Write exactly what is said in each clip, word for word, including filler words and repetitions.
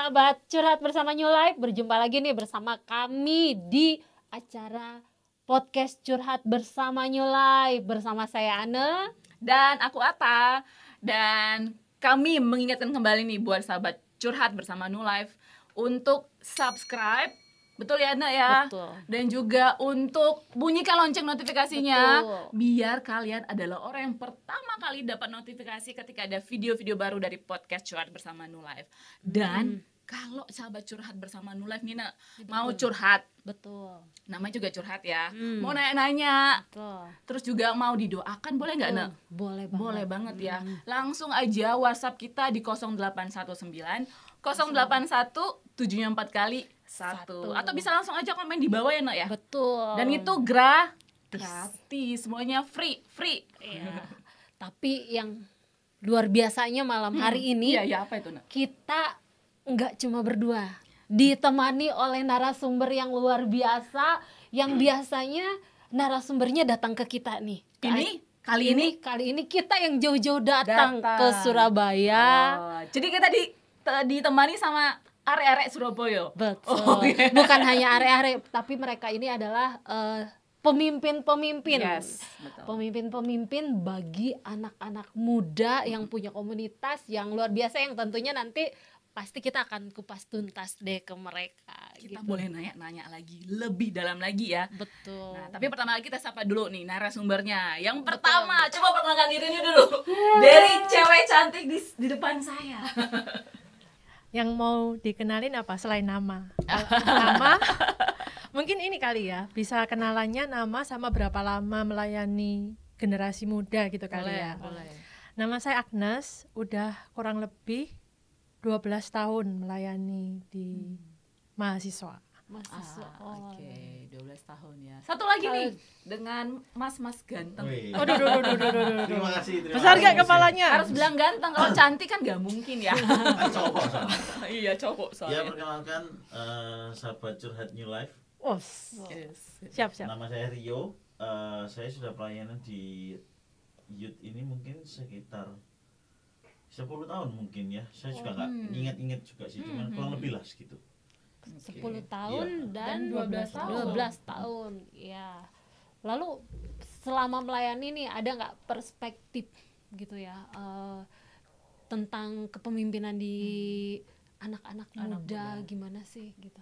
sahabat curhat bersama New Life, berjumpa lagi nih bersama kami di acara podcast curhat bersama New Life. Bersama saya Ane dan aku Ata. Dan kami mengingatkan kembali nih buat sahabat curhat bersama New Life untuk subscribe, betul ya Ane ya? Betul. Dan juga untuk bunyikan lonceng notifikasinya. Betul. Biar kalian adalah orang yang pertama kali dapat notifikasi ketika ada video-video baru dari podcast curhat bersama New Life. Dan hmm. kalau sahabat curhat bersama New Life nih, mau curhat, betul, namanya juga curhat ya, hmm. mau nanya-nanya, betul. Terus juga mau didoakan, boleh nggak, Nak? Boleh banget. Boleh banget ya. Hmm. Langsung aja WhatsApp kita di nol delapan satu sembilan nol delapan satu tujuh empat kali satu. Atau bisa langsung aja komen di bawah ya, Nak ya. Betul. Dan itu gra gratis, semuanya free, free. Iya. Tapi yang luar biasanya malam hari hmm. ini, iya, iya, apa itu, Nak? Kita nggak cuma berdua, ditemani oleh narasumber yang luar biasa, yang hmm. biasanya narasumbernya datang ke kita nih. Ini kali ini kali ini kita yang jauh-jauh datang, datang ke Surabaya. Oh, jadi kita di ditemani sama arek-arek Surabaya. Betul. Oh, yeah. Bukan hanya arek-arek, tapi mereka ini adalah uh, pemimpin-pemimpin. Yes, betul. Pemimpin-pemimpin bagi anak-anak muda yang punya komunitas yang luar biasa, yang tentunya nanti pasti kita akan kupas tuntas deh ke mereka. Kita gitu. Boleh nanya-nanya lagi, lebih dalam lagi ya. Betul. Nah, tapi pertama lagi kita sapa dulu nih narasumbernya. Yang pertama, Betul. coba perkenalkan dirinya dulu. Dari cewek cantik di, di depan saya. Yang mau dikenalin apa selain nama? Nama? Mungkin ini kali ya, bisa kenalannya nama sama berapa lama melayani generasi muda gitu kali boleh, ya. Boleh. Nama saya Agnes, udah kurang lebih dua belas tahun melayani di hmm. mahasiswa. Mahasiswa. Ah, oh. Oke, okay. dua belas tahun ya. Satu lagi nih dengan mas-mas ganteng. Oh, duh, duh, duh, duh, duh, duh. Terima kasih. Terima Besar kasih. gak kepalanya? Harus bilang ganteng, kalau cantik kan gak mungkin ya. Kan cowok soalnya. Iya, cowok soalnya. Ya, perkenalkan uh, sahabat curhat New Life. Oh, yes. Siap, siap. Nama saya Rio. Uh, saya sudah pelayanan di youth ini mungkin sekitar sepuluh tahun mungkin ya. Saya juga nggak hmm. ingat-ingat juga sih, cuman hmm. kurang lebih lah segitu. sepuluh tahun ya. dan dua belas tahun. dua belas tahun. Ya. Lalu selama melayani nih ada nggak perspektif gitu ya uh, tentang kepemimpinan di hmm. anak-anak muda, muda gimana sih gitu?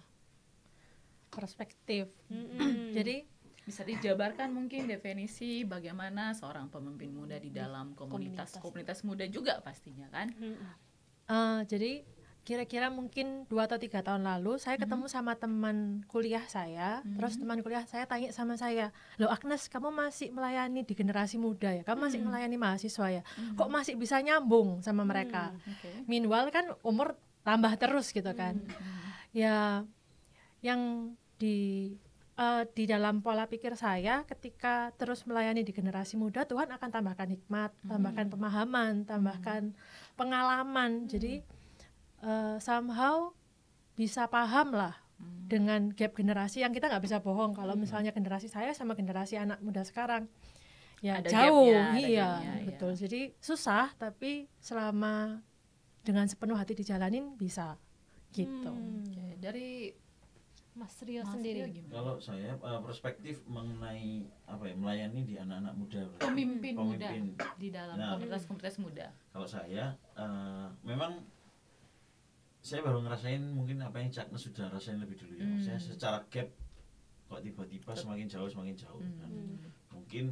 Perspektif. Hmm. Jadi bisa dijabarkan mungkin definisi bagaimana seorang pemimpin muda di dalam komunitas komunitas, komunitas muda juga pastinya kan. Uh, jadi kira-kira mungkin dua atau tiga tahun lalu saya ketemu mm-hmm. sama teman kuliah saya, mm-hmm. terus teman kuliah saya tanya sama saya, loh Agnes, kamu masih melayani di generasi muda ya, kamu masih mm-hmm. melayani mahasiswa ya, mm-hmm. kok masih bisa nyambung sama mereka. Mm-hmm. Okay. Meanwhile kan umur tambah terus gitu kan. Mm-hmm. Ya yang di Uh, di dalam pola pikir saya ketika terus melayani di generasi muda, Tuhan akan tambahkan hikmat, hmm. tambahkan pemahaman, tambahkan hmm. pengalaman. Hmm. Jadi uh, somehow bisa paham lah hmm. dengan gap generasi yang kita nggak bisa bohong kalau hmm. misalnya generasi saya sama generasi anak muda sekarang ya ada jauh, gapnya, iya gapnya, betul. Ya. Jadi susah, tapi selama dengan sepenuh hati dijalanin bisa gitu. Hmm. Okay. Dari Mas Rio Mas sendiri Rio kalau saya uh, perspektif mengenai apa ya, melayani di anak-anak muda, pemimpin, pemimpin muda di dalam nah, komunitas-komunitas muda. Kalau saya uh, memang saya baru ngerasain mungkin apa yang Cakna sudah rasain lebih dulu ya. Hmm. Saya secara gap kok tiba-tiba semakin jauh semakin jauh. Hmm. Dan mungkin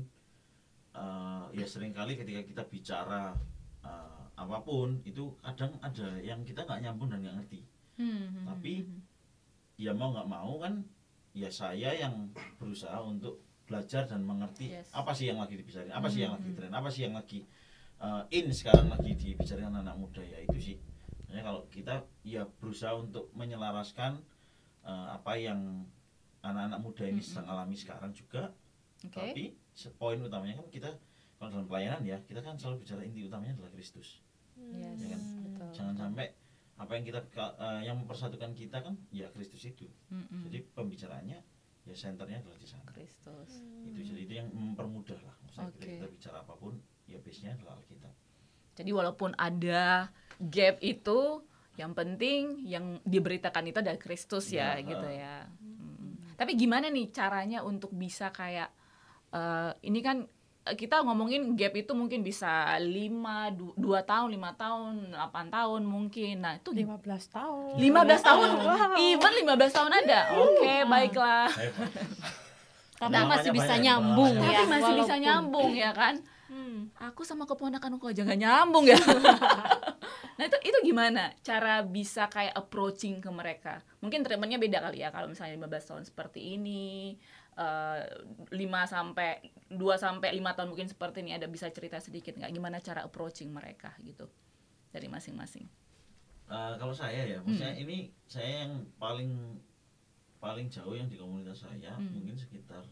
uh, ya seringkali ketika kita bicara uh, apapun itu kadang ada yang kita nggak nyambung dan nggak ngerti. Hmm. Tapi ya mau nggak mau kan ya saya yang berusaha untuk belajar dan mengerti yes. apa sih yang lagi dibicarain, apa mm-hmm. sih yang lagi tren, apa sih yang lagi uh, in sekarang lagi dibicarain anak-anak muda, ya itu sih. Makanya kalau kita ya berusaha untuk menyelaraskan uh, apa yang anak-anak muda ini mm-hmm. sedang alami sekarang juga. Okay. Tapi poin utamanya kan kita kalau dalam pelayanan ya kita kan selalu bicara inti utamanya adalah Kristus. Yes. Ya kan? Betul. Jangan sampai apa yang kita uh, yang mempersatukan kita kan ya Kristus itu. Mm-hmm. Jadi pembicaraannya ya senternya adalah di sana. Kristus. Mm. Itu jadi itu yang mempermudah lah. Maksudnya okay. kita bicara apapun ya base-nya adalah Alkitab. Jadi walaupun ada gap itu Yang penting yang diberitakan itu adalah Kristus ya, Ya, gitu uh. ya. Hmm. Tapi gimana nih caranya untuk bisa kayak uh, ini kan eh, kita ngomongin gap itu mungkin bisa lima, dua tahun, lima tahun, delapan tahun mungkin. Nah, itu lima belas tahun. lima belas tahun, even lima belas tahun ada. Oke, baiklah. Hebat. Tapi Pengalamannya masih bisa banyak, nyambung pengalamannya ya. Tapi masih bisa walaupun- nyambung ya kan? Hmm. Aku sama keponakan aku aja gak nyambung ya. Nah itu itu gimana cara bisa kayak approaching ke mereka? Mungkin treatmentnya beda kali ya kalau misalnya lima belas tahun seperti ini, uh, lima sampai dua sampai lima tahun mungkin seperti ini, ada bisa cerita sedikit nggak gimana cara approaching mereka gitu dari masing-masing? Uh, kalau saya ya, maksudnya ini saya yang paling paling jauh yang di komunitas saya Hmm. mungkin sekitar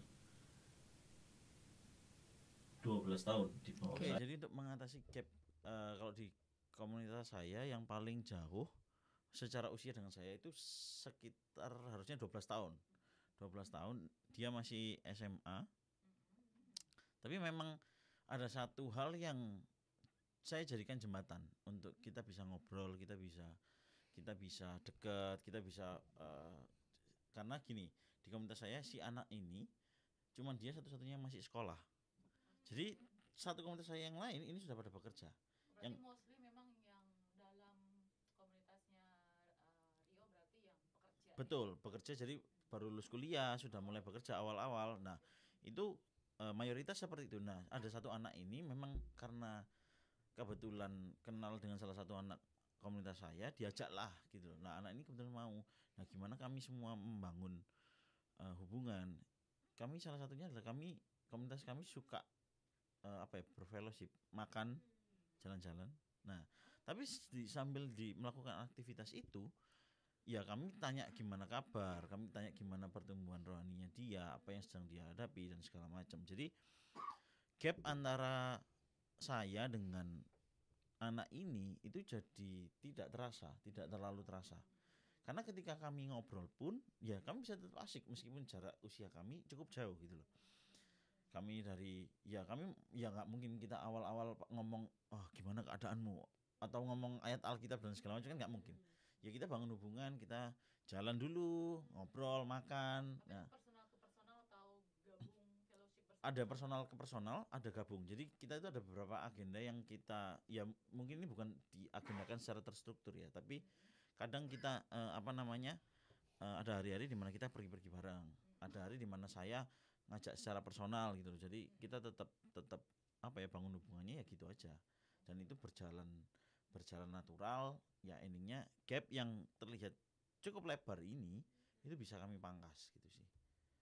dua belas tahun di bawah Oke. saya. Jadi untuk mengatasi gap uh, kalau di komunitas saya yang paling jauh secara usia dengan saya itu sekitar harusnya dua belas tahun. dua belas tahun dia masih S M A. Tapi memang ada satu hal yang saya jadikan jembatan untuk kita bisa ngobrol, kita bisa kita bisa dekat, kita bisa uh, karena gini, di komunitas saya si anak ini cuman dia satu-satunya yang masih sekolah. Jadi satu komunitas saya yang lain ini sudah pada bekerja. Berarti Yang- mostly memang yang dalam komunitasnya uh, Rio berarti yang pekerja. Betul, bekerja jadi baru lulus kuliah, sudah mulai bekerja awal-awal. Nah, itu uh, mayoritas seperti itu. Nah, ada satu anak ini memang karena kebetulan kenal dengan salah satu anak komunitas saya, diajaklah gitu. Nah, anak ini kebetulan mau. Nah, gimana kami semua membangun uh, hubungan? Kami salah satunya adalah kami komunitas kami suka uh, apa ya, berfellowship, makan, jalan-jalan. Nah, tapi di, sambil di melakukan aktivitas itu, ya kami tanya gimana kabar, kami tanya gimana pertumbuhan rohaninya dia, apa yang sedang dia hadapi dan segala macam. Jadi gap antara saya dengan anak ini itu jadi tidak terasa, tidak terlalu terasa. Karena ketika kami ngobrol pun, ya kami bisa tetap asik meskipun jarak usia kami cukup jauh gitu loh. Kami dari, ya kami, ya nggak mungkin kita awal-awal ngomong, oh gimana keadaanmu, atau ngomong ayat Alkitab dan segala macam kan nggak mungkin. Ya kita bangun hubungan, kita jalan dulu, ngobrol, makan. Nah, Personal ke personal atau gabung fellowship bersama? ada personal ke personal, ada gabung. Jadi kita itu ada beberapa agenda yang kita, ya mungkin ini bukan diagendakan secara terstruktur ya, tapi kadang kita eh, apa namanya eh, ada hari-hari di mana kita pergi-pergi bareng, ada hari di mana saya ngajak secara personal gitu. Jadi kita tetap tetap apa ya, bangun hubungannya ya gitu aja. Dan itu berjalan berjalan natural. Ya endingnya gap yang terlihat cukup lebar ini itu bisa kami pangkas gitu sih.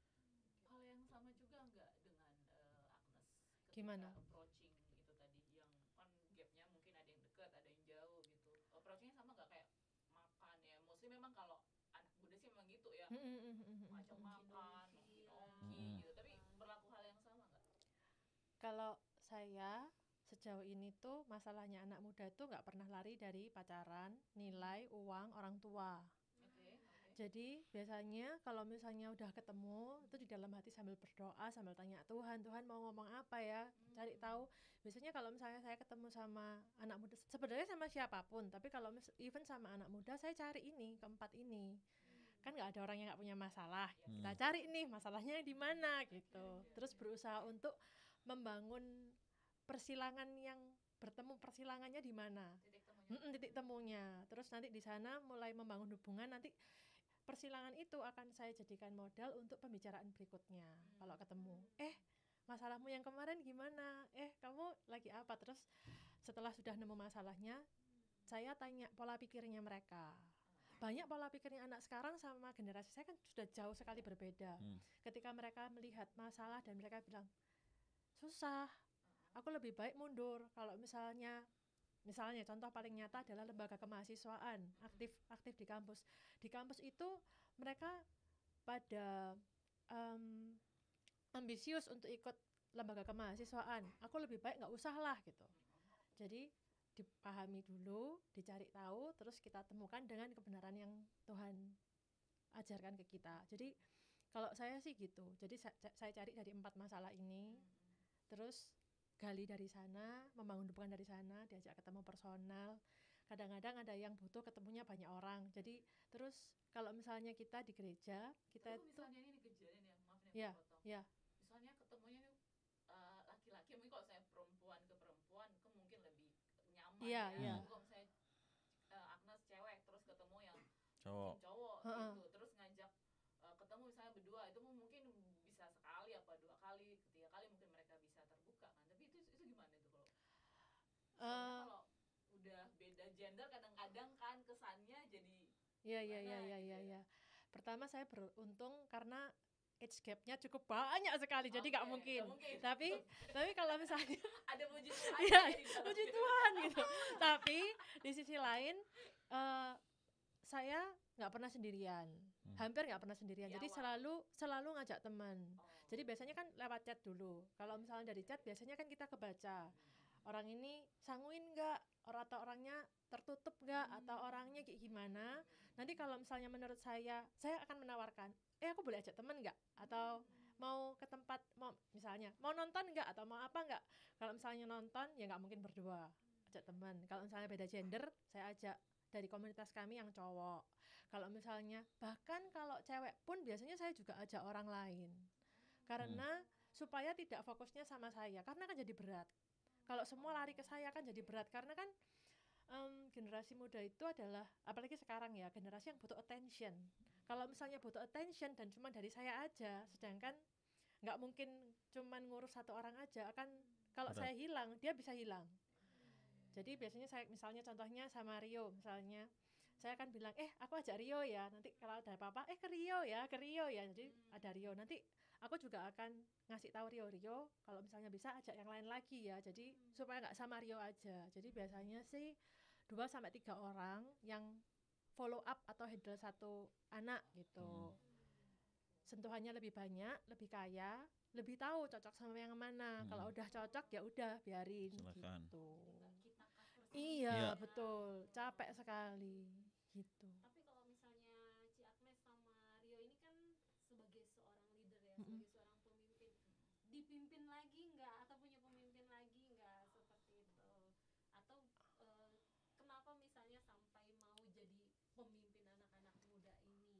Hal yang sama juga nggak dengan uh, Agnes? Ketika Gimana? approaching itu tadi yang kan gapnya mungkin ada yang dekat, ada yang jauh gitu. Approachingnya sama nggak kayak makan ya? Mostly memang kalau anak muda sih memang gitu ya, ngajak makan, oke Mm-mm. gitu. Tapi berlaku hal yang sama nggak? Kalau saya sejauh ini tuh masalahnya anak muda tuh nggak pernah lari dari pacaran, nilai, uang, orang tua. Oke, oke. Jadi biasanya kalau misalnya udah ketemu itu di dalam hati sambil berdoa, sambil tanya Tuhan, Tuhan mau ngomong apa ya, cari tahu. Biasanya kalau misalnya saya ketemu sama anak muda, sebenarnya sama siapapun, tapi kalau mis- even sama anak muda saya cari ini, keempat ini. Kan nggak ada orang yang nggak punya masalah, Hmm. kita cari nih masalahnya di mana gitu. Terus berusaha untuk membangun persilangan yang bertemu, persilangannya di mana. Titik temunya. Mm-mm, titik temunya. Terus nanti di sana mulai membangun hubungan, nanti persilangan itu akan saya jadikan modal untuk pembicaraan berikutnya. Kalau ketemu, eh masalahmu yang kemarin gimana? Eh kamu lagi apa? Terus setelah sudah nemu masalahnya, saya tanya pola pikirnya mereka. Banyak pola pikirnya anak sekarang sama generasi saya kan sudah jauh sekali berbeda. Hmm. Ketika mereka melihat masalah dan mereka bilang, susah, aku lebih baik mundur. Kalau misalnya Misalnya contoh paling nyata adalah lembaga kemahasiswaan, aktif aktif di kampus. Di kampus itu mereka pada um, ambisius untuk ikut lembaga kemahasiswaan. Aku lebih baik nggak usah lah gitu. Jadi dipahami dulu, dicari tahu, terus kita temukan dengan kebenaran yang Tuhan ajarkan ke kita. Jadi kalau saya sih gitu. Jadi saya, saya cari dari empat masalah ini, terus gali dari sana, membangun hubungan dari sana, diajak ketemu personal. kadang-kadang ada yang butuh ketemunya banyak orang. Jadi terus kalau misalnya kita di gereja, kita Tapi itu misalnya ini kejadian ya, maaf nih ya, aku potong. ya, Misalnya ketemunya nih uh, laki-laki, mungkin kalau saya perempuan ke perempuan, kan mungkin lebih nyaman Iya, ya. iya. Kalau misalnya uh, Agnes cewek terus ketemu yang Cowok. mungkin cowok Heeh. gitu, terus ngajak uh, ketemu misalnya berdua, itu mungkin bisa sekali apa dua kali, ketiga kali mungkin mereka bisa terbuka kan. Tapi itu itu gimana itu kalau soalnya Eh, kalau udah beda gender kadang-kadang kan kesannya jadi Iya iya iya gimana iya gitu iya. ya. Ya. Pertama saya beruntung karena age gap-nya cukup banyak sekali, jadi nggak Oke, mungkin. nggak mungkin. Tapi tapi kalau misalnya ada puji Tuhan iya, ya di dalam puji gitu. Tuhan gitu. Tapi di sisi lain eh, saya nggak pernah sendirian, hampir nggak pernah sendirian. Di Jadi awal. selalu selalu ngajak teman. Oh. Jadi biasanya kan lewat chat dulu. Kalau misalnya dari chat biasanya kan kita kebaca. Orang ini sanguin nggak, orang atau orangnya tertutup nggak, atau orangnya kayak gimana. Nanti kalau misalnya menurut saya, saya akan menawarkan, eh aku boleh ajak teman nggak? Atau mau ke tempat, mau misalnya mau nonton nggak, atau mau apa nggak? Kalau misalnya nonton ya nggak mungkin berdua, ajak teman. Kalau misalnya beda gender, saya ajak dari komunitas kami yang cowok. Kalau misalnya bahkan kalau cewek pun biasanya saya juga ajak orang lain, karena supaya tidak fokusnya sama saya, karena kan jadi berat. Kalau semua lari ke saya kan jadi berat, karena kan um, generasi muda itu adalah, apalagi sekarang ya, generasi yang butuh attention. Kalau misalnya butuh attention dan cuma dari saya aja, sedangkan nggak mungkin cuman ngurus satu orang aja, akan kalau Berat. saya hilang dia bisa hilang. Jadi biasanya saya misalnya contohnya sama Rio, misalnya saya akan bilang, eh aku ajak Rio ya, nanti kalau ada apa-apa, eh ke Rio ya, ke Rio ya, jadi ada Rio, nanti aku juga akan ngasih tahu Rio, Rio kalau misalnya bisa ajak yang lain lagi ya, jadi supaya nggak sama Rio aja. Jadi biasanya sih dua sampai tiga orang yang follow up atau handle satu anak gitu. Sentuhannya lebih banyak, lebih kaya, lebih tahu cocok sama yang mana. Hmm. Kalau udah cocok ya udah biarin Silakan. gitu. kita cover Iya, Iya. betul. Capek sekali gitu. Tapi kalau misalnya Ci Agnes sama Rio ini kan sebagai seorang leader ya, Mm-mm. sebagai seorang pemimpin, dipimpin lagi nggak atau punya pemimpin lagi nggak seperti itu? Atau eh, kenapa misalnya sampai mau jadi pemimpin anak-anak muda ini?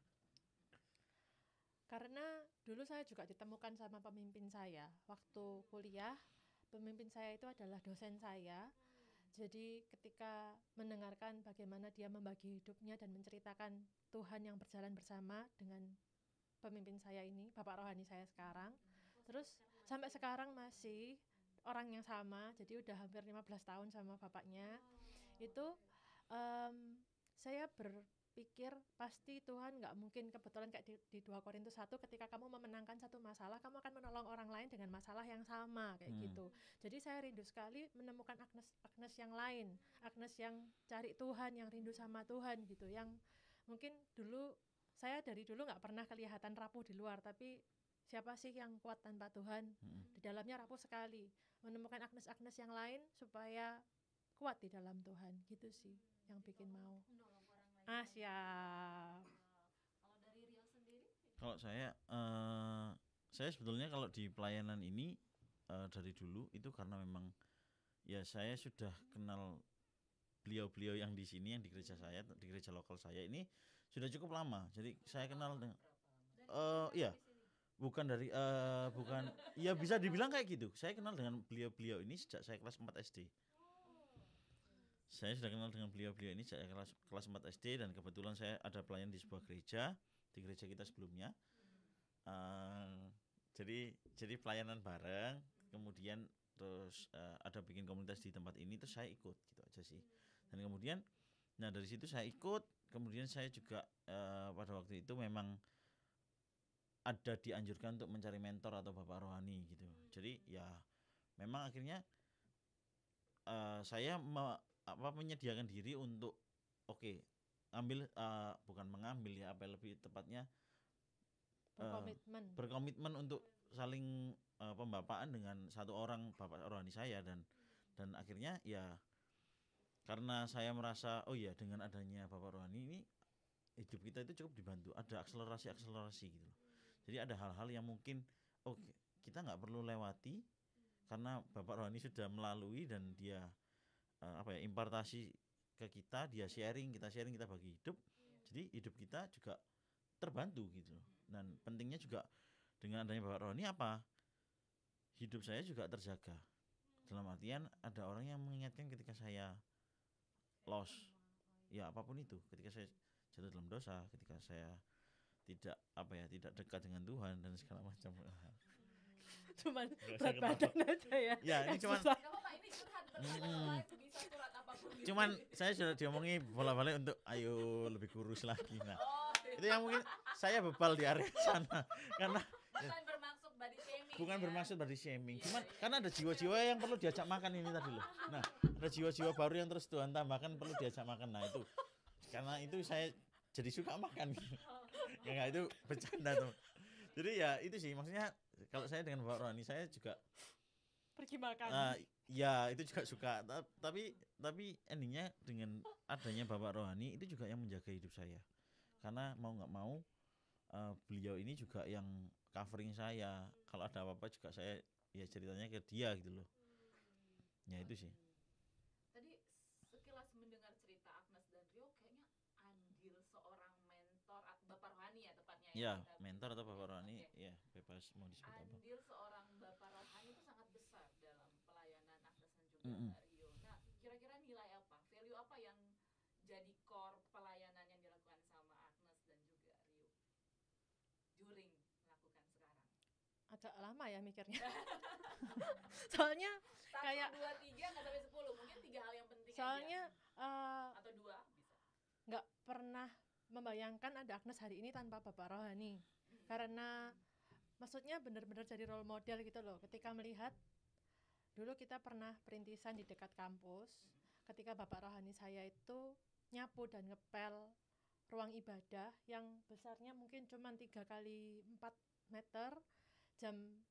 Karena dulu saya juga ditemukan sama pemimpin saya waktu kuliah. Pemimpin saya itu adalah dosen saya. Jadi ketika mendengarkan bagaimana dia membagi hidupnya dan menceritakan Tuhan yang berjalan bersama dengan pemimpin saya ini, Bapak Rohani saya sekarang, terus sampai sekarang masih orang yang sama, jadi udah hampir lima belas tahun sama bapaknya. Itu um, saya berpikir pasti Tuhan nggak mungkin, kebetulan kayak di, di dua Korintus satu, ketika kamu memenangkan satu masalah, kamu akan menolong orang lain dengan masalah yang sama kayak Hmm. gitu. Jadi saya rindu sekali menemukan Agnes Agnes yang lain, Agnes yang cari Tuhan, yang rindu sama Tuhan gitu, yang mungkin dulu saya dari dulu nggak pernah kelihatan rapuh di luar, tapi siapa sih yang kuat tanpa Tuhan? Hmm. Di dalamnya rapuh sekali. Menemukan Agnes-Agnes yang lain supaya kuat di dalam Tuhan, gitu sih yang bikin mau. Menolong orang lain. Ah, siap. Nah, kalau dari Rio sendiri? Kalau saya, eh, saya sebetulnya kalau di pelayanan ini eh, dari dulu itu karena memang ya saya sudah kenal beliau-beliau yang di sini, yang di gereja saya, di gereja lokal saya ini sudah cukup lama. Jadi saya kenal dengan, eh iya, bukan dari, eh bukan, ya bisa dibilang kayak gitu. Saya kenal dengan beliau-beliau ini sejak saya kelas empat S D. Saya sudah kenal dengan beliau-beliau ini sejak kelas kelas empat S D, dan kebetulan saya ada pelayan di sebuah gereja, di gereja kita sebelumnya. Uh, jadi jadi pelayanan bareng, kemudian terus uh, ada bikin komunitas di tempat ini, terus saya ikut gitu aja sih. Dan kemudian, nah dari situ saya ikut, kemudian saya juga uh, pada waktu itu memang ada dianjurkan untuk mencari mentor atau bapak rohani gitu. Jadi ya memang akhirnya uh, saya me, apa menyediakan diri untuk oke okay, ambil uh, bukan mengambil ya, apa lebih tepatnya Berkomitmen. Uh, berkomitmen untuk saling uh, pembapaan dengan satu orang bapak rohani saya, dan dan akhirnya ya karena saya merasa oh ya dengan adanya bapak rohani ini hidup kita itu cukup dibantu, ada akselerasi akselerasi gitu loh. Jadi ada hal-hal yang mungkin oh kita nggak perlu lewati karena bapak rohani sudah melalui, dan dia uh, apa ya impartasi ke kita, dia sharing, kita sharing, kita bagi hidup. Jadi hidup kita juga terbantu gitu. Dan pentingnya juga dengan adanya Bapak Rohani apa? Hidup saya juga terjaga. Dalam artian ada orang yang mengingatkan ketika saya lost, ya apapun itu, ketika saya jatuh dalam dosa, ketika saya tidak apa ya tidak dekat dengan Tuhan dan segala macam. Cuman Nggak berat usah badan aja ya. Ya ini Yang cuman susah. Gak apa-apa, ini curhat bersama live, bisa curhat apapun. cuman saya sudah diomongi bolak-balik untuk ayo lebih kurus lagi. Nah, itu yang mungkin saya bebal di area sana karena Bukan bermaksud body shaming. bukan ya. bermaksud body shaming, cuman karena ada jiwa-jiwa yang perlu diajak makan ini tadi loh. Nah, ada jiwa-jiwa baru yang terus Tuhan tambahkan perlu diajak makan. Nah itu karena itu saya jadi suka makan. Ya nggak, itu bercanda tuh. Jadi ya itu sih maksudnya kalau saya dengan Bapak Rohani saya juga Pergi makan. uh, ya itu juga suka. Ta- Tapi tapi endingnya dengan adanya Bapak Rohani itu juga yang menjaga hidup saya. Karena mau nggak mau uh, beliau ini juga yang covering saya. Kalau ada apa-apa juga saya ya ceritanya ke dia gitu loh. Ya itu sih. Tadi sekilas mendengar cerita Agnes dan Rio, kayaknya andil seorang mentor, ah, Bapak Rohani ya tepatnya Ya, kita mentor atau bilang. Bapak Rohani Oke. ya bebas mau disebut apa. Andil seorang Bapak Rohani itu sangat besar dalam pelayanan Agnes dan juga Mm-mm. Mbak Rio. Nah, kira-kira nilai apa, value apa yang jadi core pelayanan yang dilakukan sama Agnes dan juga Rio during melakukan sekarang? Agak lama ya mikirnya. Soalnya Satu, kayak dua, tiga, nggak sampai sepuluh. Mungkin tiga hal yang penting soalnya aja. eh, Atau dua, bisa. nggak pernah membayangkan ada Agnes hari ini tanpa Bapak Rohani. Karena maksudnya benar-benar jadi role model gitu loh. Ketika melihat dulu kita pernah perintisan di dekat kampus, ketika Bapak Rohani saya itu nyapu dan ngepel ruang ibadah yang besarnya mungkin cuma tiga kali empat meter, jam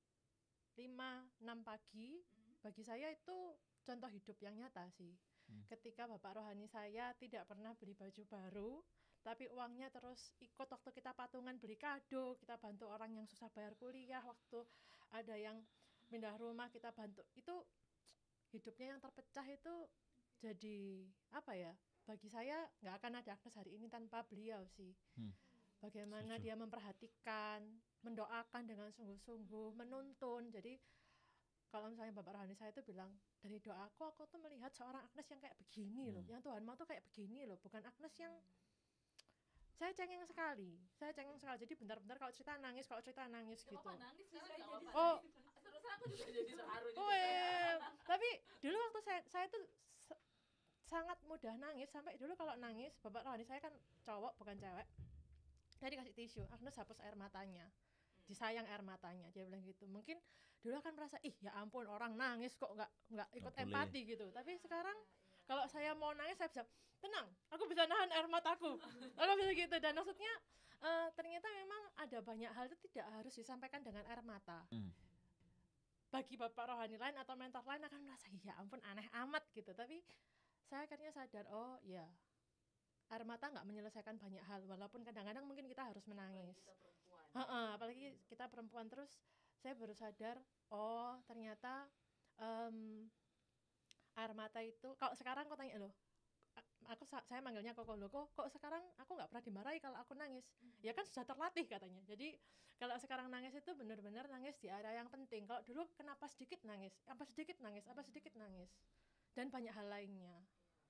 lima enam pagi. Bagi saya itu contoh hidup yang nyata sih. Hmm. Ketika Bapak Rohani saya tidak pernah beli baju baru, tapi uangnya terus ikut waktu kita patungan beli kado, kita bantu orang yang susah bayar kuliah, waktu ada yang pindah rumah kita bantu. Itu hidupnya yang terpecah itu jadi apa ya? Bagi saya nggak akan ada Agnes hari ini tanpa beliau sih. Hmm. Bagaimana Setuju. dia memperhatikan, mendoakan dengan sungguh-sungguh, menuntun. Jadi kalau misalnya Bapak Rohani saya itu bilang, dari doaku aku tuh melihat seorang Agnes yang kayak begini loh, Hmm. yang Tuhan mau tuh kayak begini loh, bukan Agnes yang saya cengeng sekali, saya cengeng sekali. Jadi bentar-bentar kalau cerita nangis, kalau cerita nangis Gak gitu. apa-apa, nangis sekarang gak apa-apa. Oh. Terus aku juga jadi terharu juga. Oh iya, tapi dulu waktu saya saya tuh s- sangat mudah nangis, sampai dulu kalau nangis, Bapak Rohani saya kan cowok bukan cewek. Saya dikasih tisu, Agnes hapus air matanya. Disayang air matanya, dia bilang gitu. Mungkin dulu akan merasa, ih ya ampun orang nangis kok nggak nggak ikut Nggak empati gitu. Tapi sekarang kalau saya mau nangis saya bisa tenang, aku bisa nahan air mataku, aku bisa gitu. Dan maksudnya eh, ternyata memang ada banyak hal itu tidak harus disampaikan dengan air mata. Hmm. Bagi Bapak Rohani lain atau mentor lain akan merasa ya ampun aneh amat gitu. Tapi saya akhirnya sadar, oh ya air mata nggak menyelesaikan banyak hal, walaupun kadang-kadang mungkin kita harus menangis. Kita perempuan. Heeh, apalagi kita perempuan. Terus saya baru sadar, oh ternyata em, air mata itu, kalau sekarang kok tanya loh, a- aku sa- saya manggilnya Koko loh, kok, kok sekarang aku nggak pernah dimarahi kalau aku nangis. Ya kan sudah terlatih katanya. Jadi kalau sekarang nangis itu benar-benar nangis di area yang penting. Kalau dulu kenapa sedikit nangis, apa sedikit nangis, apa sedikit nangis, dan banyak hal lainnya.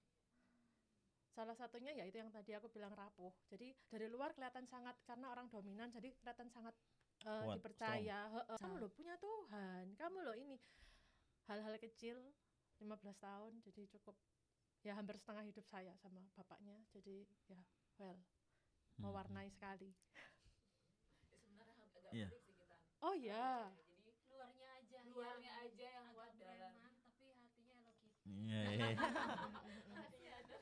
Salah satunya ya itu yang tadi aku bilang rapuh. Jadi dari luar kelihatan sangat, karena orang dominan jadi kelihatan sangat uh, Kuat, dipercaya. Heeh. Kamu loh punya Tuhan, kamu loh ini. Hal-hal kecil, lima belas tahun, jadi cukup ya hampir setengah hidup saya sama bapaknya. Jadi ya well, mewarnai sekali. Ya, sebenarnya agak Iya. mirip sih kita. Oh ya, Jadi luarnya aja luarnya yang aja yang kuat agak dalam. preman tapi hatinya Hello Kitty. Iya, iya. Hatinya ada.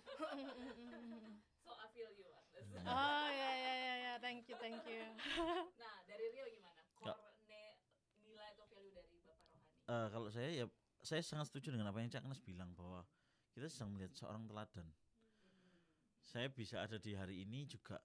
So I feel you, Agnes. oh ya ya ya ya, thank you thank you. Nah, dari Rio gimana? Core ne- nilai atau value dari Bapak Rohani? Eh, kalau saya ya saya sangat setuju dengan apa yang Cak Agnes bilang bahwa kita sedang melihat seorang teladan. Saya bisa ada di hari ini juga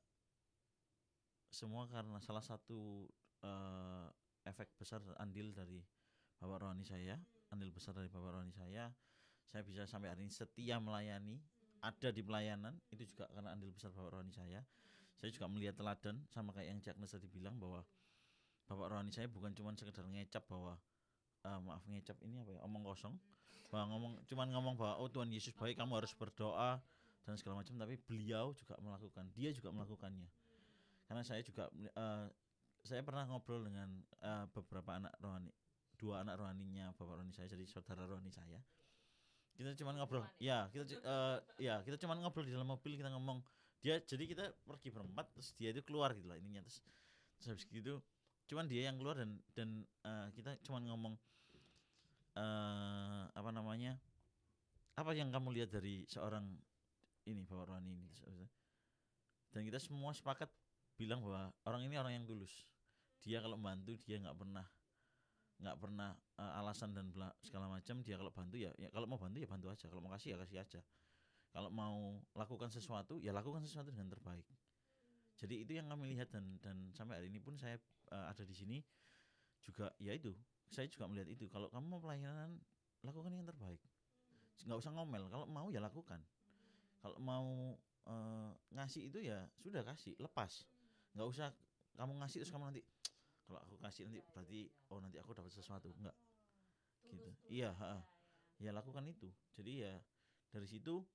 semua karena salah satu eh, efek besar andil dari Bapak Rohani saya, andil besar dari Bapak Rohani saya. Saya bisa sampai hari ini setia melayani ada di pelayanan itu juga karena andil besar Bapak rohani saya. Saya juga melihat teladan sama kayak yang Cak Agnes tadi bilang bahwa Bapak rohani saya bukan cuma sekedar ngecap bahwa uh, maaf ngecap ini apa ya omong kosong, bahwa ngomong cuman ngomong bahwa oh Tuhan Yesus baik kamu harus berdoa dan segala macam, tapi beliau juga melakukan, dia juga melakukannya. Karena saya juga uh, saya pernah ngobrol dengan uh, beberapa anak rohani, dua anak rohaninya Bapak rohani saya, jadi saudara rohani saya. Kita cuma ngobrol, ya kita uh, ya kita cuma ngobrol di dalam mobil, kita ngomong dia, jadi kita pergi berempat terus dia itu keluar gitu lah ininya, terus, terus habis gitu cuman dia yang keluar dan dan uh, kita cuma ngomong uh, apa namanya, apa yang kamu lihat dari seorang ini Bapak rohani ini, dan kita semua sepakat bilang bahwa orang ini orang yang tulus, dia kalau membantu dia nggak pernah nggak pernah uh, alasan dan bela, segala macam. Dia kalau bantu ya, ya kalau mau bantu ya bantu aja, kalau mau kasih ya kasih aja, kalau mau lakukan sesuatu ya lakukan sesuatu dengan terbaik. Jadi itu yang kami lihat, dan dan sampai hari ini pun saya uh, ada di sini juga ya itu, saya juga melihat itu, kalau kamu mau pelayanan lakukan yang terbaik, nggak usah ngomel, kalau mau ya lakukan, kalau mau uh, ngasih itu ya sudah kasih, lepas, nggak usah kamu ngasih terus kamu nanti kalau aku kasih nanti berarti oh nanti aku dapat sesuatu, enggak gitu. Iya, ha, ya lakukan itu. Jadi ya dari situ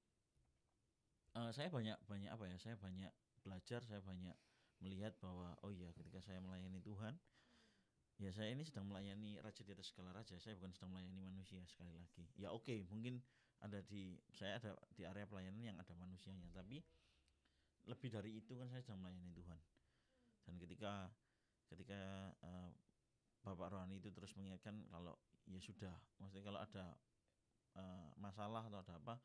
uh, saya banyak banyak apa ya, saya banyak belajar, saya banyak melihat bahwa oh iya ketika saya melayani Tuhan, ya saya ini sedang melayani raja di atas segala raja, saya bukan sedang melayani manusia sekali lagi. Ya oke, okay, mungkin ada di saya ada di area pelayanan yang ada manusianya, tapi lebih dari itu kan saya sedang melayani Tuhan. Dan ketika ketika uh, Bapak rohani itu terus mengingatkan kalau ya sudah, maksudnya kalau ada uh, masalah atau ada apa,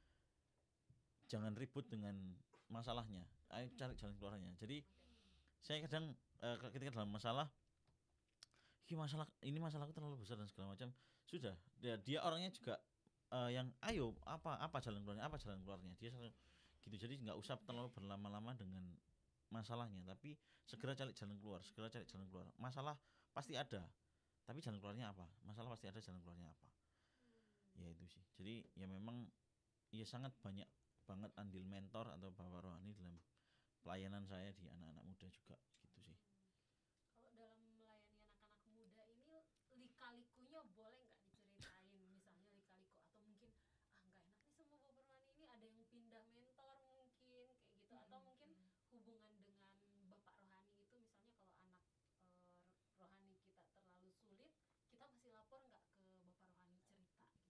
jangan ribut dengan masalahnya, ayo cari jalan keluarnya. Jadi saya kadang uh, ketika dalam masalah, ini masalah ini masalahku terlalu besar dan segala macam, sudah dia, dia orangnya juga uh, yang ayo apa apa jalan keluarnya, apa jalan keluarnya, dia selalu gitu. Jadi nggak usah terlalu berlama-lama dengan masalahnya, tapi segera cari jalan keluar, segera cari jalan keluar. Masalah pasti ada, tapi jalan keluarnya apa? Masalah pasti ada, jalan keluarnya apa? Ya itu sih. Jadi ya memang ya sangat banyak banget andil mentor atau Bapak rohani dalam pelayanan saya di anak-anak muda juga gitu sih. Kalau dalam melayani anak-anak muda ini lika-likunya boleh nggak diceritain, misalnya lika-liku atau mungkin ah nggak enak nih sama Bapak rohani ini, ada yang pindah mentor mungkin kayak gitu, hmm. atau mungkin hubungan dengan Bapak rohani itu misalnya kalau anak e, rohani kita terlalu sulit, kita masih lapor nggak ke Bapak rohani cerita gitu?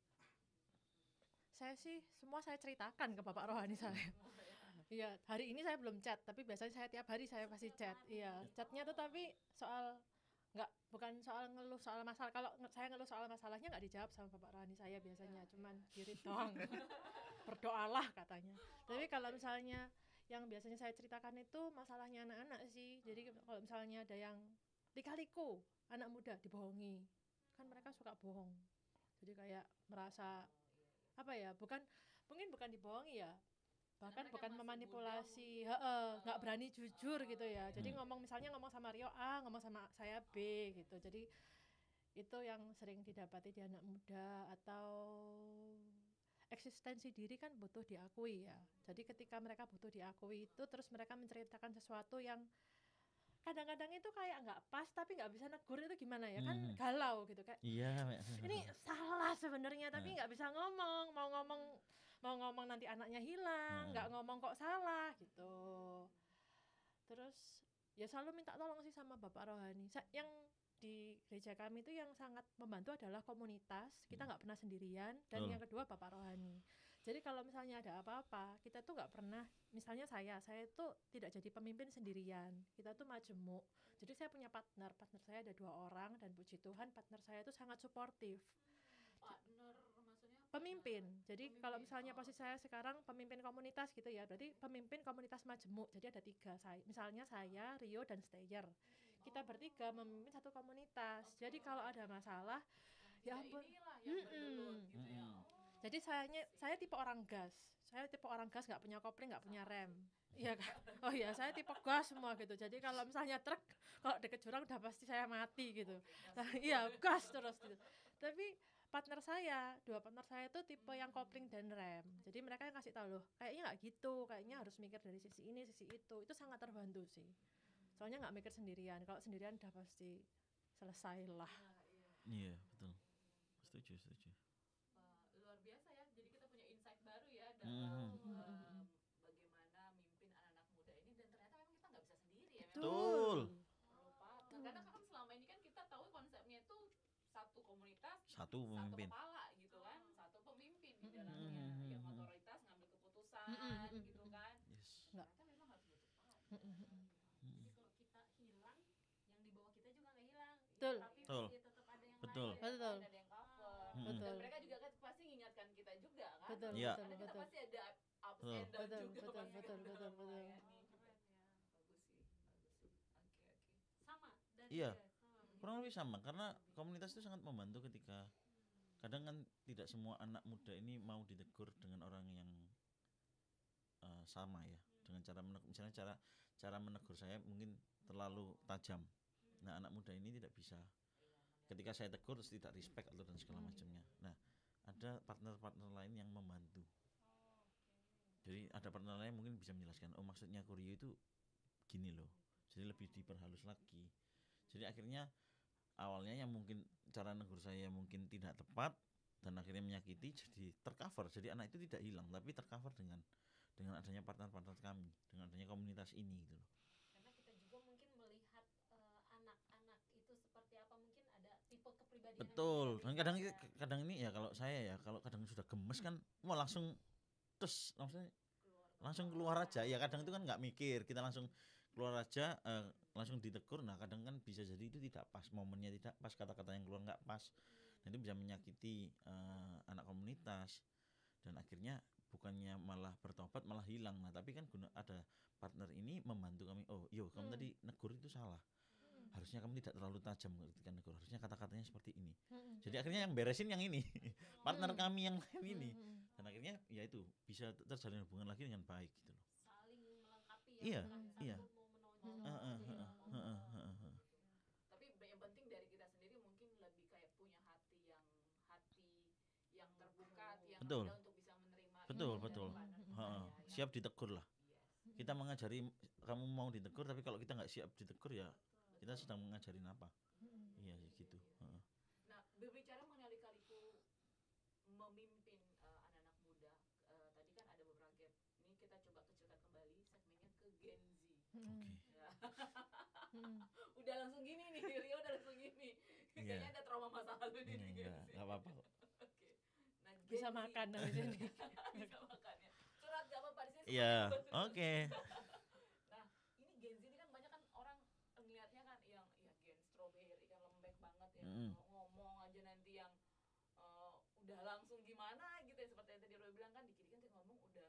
Saya sih semua saya ceritakan ke Bapak rohani saya. Iya, hari ini saya belum chat, tapi biasanya saya tiap hari saya pasti chat. Iya, chatnya tuh tapi soal nggak, bukan soal ngeluh soal masalah. Kalau saya ngeluh soal masalahnya nggak dijawab sama Bapak rohani saya biasanya, cuman kirim doang. Berdoalah katanya. Tapi kalau misalnya yang biasanya saya ceritakan itu masalahnya anak-anak sih. Jadi kalau misalnya ada yang lika-liku, anak muda dibohongi, kan mereka suka bohong. Jadi kayak merasa apa ya, bukan mungkin bukan dibohongi ya, bahkan bukan memanipulasi, nggak berani jujur gitu ya. Jadi ngomong misalnya ngomong sama Rio A, ngomong sama saya B gitu. Jadi itu yang sering didapati di anak muda. Atau eksistensi diri kan butuh diakui ya. Jadi ketika mereka butuh diakui itu, terus mereka menceritakan sesuatu yang kadang-kadang itu kayak nggak pas tapi nggak bisa negur, itu gimana ya, kan hmm. galau gitu kayak iya, ini salah sebenarnya tapi nggak bisa ngomong, mau ngomong mau ngomong nanti anaknya hilang, nggak hmm. ngomong kok salah gitu. Terus ya selalu minta tolong sih sama Bapak rohani. Yang di gereja kami itu yang sangat membantu adalah komunitas, kita nggak hmm. pernah sendirian, dan oh. yang kedua Bapak rohani. Jadi kalau misalnya ada apa-apa, kita tuh nggak pernah, misalnya saya, saya itu tidak jadi pemimpin sendirian, kita tuh majemuk. Jadi saya punya partner, partner saya ada dua orang, dan puji Tuhan partner saya itu sangat suportif. Partner maksudnya? Pemimpin. Jadi pemimpin. Kalau misalnya posisi saya sekarang pemimpin komunitas gitu ya, berarti pemimpin komunitas majemuk. Jadi ada tiga, saya, misalnya saya, Rio, dan Stayer. Kita bertiga memimpin satu komunitas. Jadi kalau ada masalah, ya ampun. Inilah yang bergelut gitu ya. Jadi saya saya tipe orang gas, saya tipe orang gas, nggak punya kopling, nggak punya rem, iya kan? Oh iya, saya tipe gas semua gitu. Jadi kalau misalnya truk kalau deket jurang udah pasti saya mati gitu. Nah, iya gas terus gitu. Tapi partner saya, dua partner saya tuh tipe yang kopling dan rem. Jadi mereka yang kasih tahu loh, kayaknya nggak gitu, kayaknya harus mikir dari sisi ini, sisi itu. Itu sangat terbantu sih. Soalnya nggak mikir sendirian. Kalau sendirian udah pasti selesai lah. Iya, betul. Setuju, setuju. Wah, luar biasa ya. Jadi kita punya insight baru ya Mhm. dalam em, bagaimana mimpin anak-anak muda ini, dan ternyata memang kita nggak bisa sendiri ya. Memang Betul. perlu partner. Karena kan selama ini kan kita tahu konsepnya itu satu komunitas, Satu pemimpin. satu kepala gitu kan, satu pemimpin di dalamnya, Mhm. yang otoritas ngambil keputusan gitu kan. Yes. Nggak. Ternyata memang harus butuh partner. Jadi kalau kita hilang, yang di bawah kita juga nggak hilang. Betul. Tapi Betul. masih tetap ada yang Betul. lain. Betul. Ada yang cover. Mhm. Betul. Dan mereka juga kan pasti mengingatkan kita juga kan. Betul, Iya. betul, Karena kita betul. pasti ada ups Betul. and down Betul, juga betul, pasti betul, dalam betul, betul. melayani. Keren ya. Bagus sih, bagus sih. Oke, oke. Sama dan Iya. juga sama. Kurang lebih sama karena komunitas itu sangat membantu ketika kadang kan tidak semua anak muda ini mau ditegur dengan orang yang eh, sama ya, dengan cara menegur, misalnya cara cara menegur saya mungkin terlalu tajam. Nah, anak muda ini tidak bisa. Ketika saya tegur terus tidak respect atau dan segala macamnya. Nah, ada partner-partner lain yang membantu. Jadi ada partner lain mungkin bisa menjelaskan, oh maksudnya Kurio itu gini loh. Jadi lebih diperhalus lagi. Jadi akhirnya awalnya yang mungkin cara negur saya mungkin tidak tepat dan akhirnya menyakiti, jadi tercover. Jadi anak itu tidak hilang tapi tercover dengan dengan adanya partner-partner kami, dengan adanya komunitas ini gitu loh. Karena kita juga mungkin melihat eh, anak-anak itu seperti apa, mungkin ada tipe kepribadian yang Betul. Dan berbeda-beda. kadang kadang ini ya kalau saya ya kalau kadang sudah gemes kan mau langsung terus langsung langsung keluar aja ya, kadang itu kan nggak mikir, kita langsung keluar aja, eh, langsung ditegur. Nah kadang kan bisa jadi itu tidak pas, momennya tidak pas, kata-kata yang keluar nggak pas, dan itu bisa menyakiti eh, anak komunitas dan akhirnya bukannya malah bertobat malah hilang. Nah tapi kan guna ada partner ini membantu kami, oh yo kamu tadi negur itu salah, harusnya kamu tidak terlalu tajam ketika negur, harusnya kata-katanya seperti ini. Jadi akhirnya yang beresin yang ini partner kami yang lain ini, dan akhirnya ya itu bisa terjalin hubungan lagi dengan baik gitu loh. saling melengkapi ya, Iya, bukan satu iya. mau menonjol. Heeh, heeh, heeh, heeh, heeh. Tapi yang penting dari kita sendiri mungkin lebih kayak punya hati yang hati yang terbuka, hati yang Betul. rendah untuk bisa menerima Betul, itu betul. dari partner kita Heeh, ya, yang- siap ditegur lah. Yes. Kita mengajari, kamu mau ditegur tapi kalau kita nggak siap ditegur ya kita sedang mengajarin apa. Iya sih gitu. Heeh. Nah, berbicara mengenai lika-liku memimpin eh, anak-anak muda, eh, tadi kan ada beberapa gap. Ini kita coba kecilkan kembali segmennya ke Gen Z. Oke. Ya. Udah langsung gini nih, Rio udah langsung gini. Iya. Kayaknya ada trauma masa lalu nih. Ini di Gen enggak, Z. enggak apa-apa kok. Oke. Nah, Gen Bisa Z. makan habis ini. Bisa makan ya. Curhat gak apa-apa di sini. Iya, semuanya. oke. Nah, ini Gen Z ini kan banyak kan orang ngelihatnya kan yang ya Gen strawberry kan lembek banget ya, Mm. ngomong aja nanti yang eh, udah langsung gimana gitu ya, seperti yang tadi Roy bilang kan, di kiri kan dia ngomong udah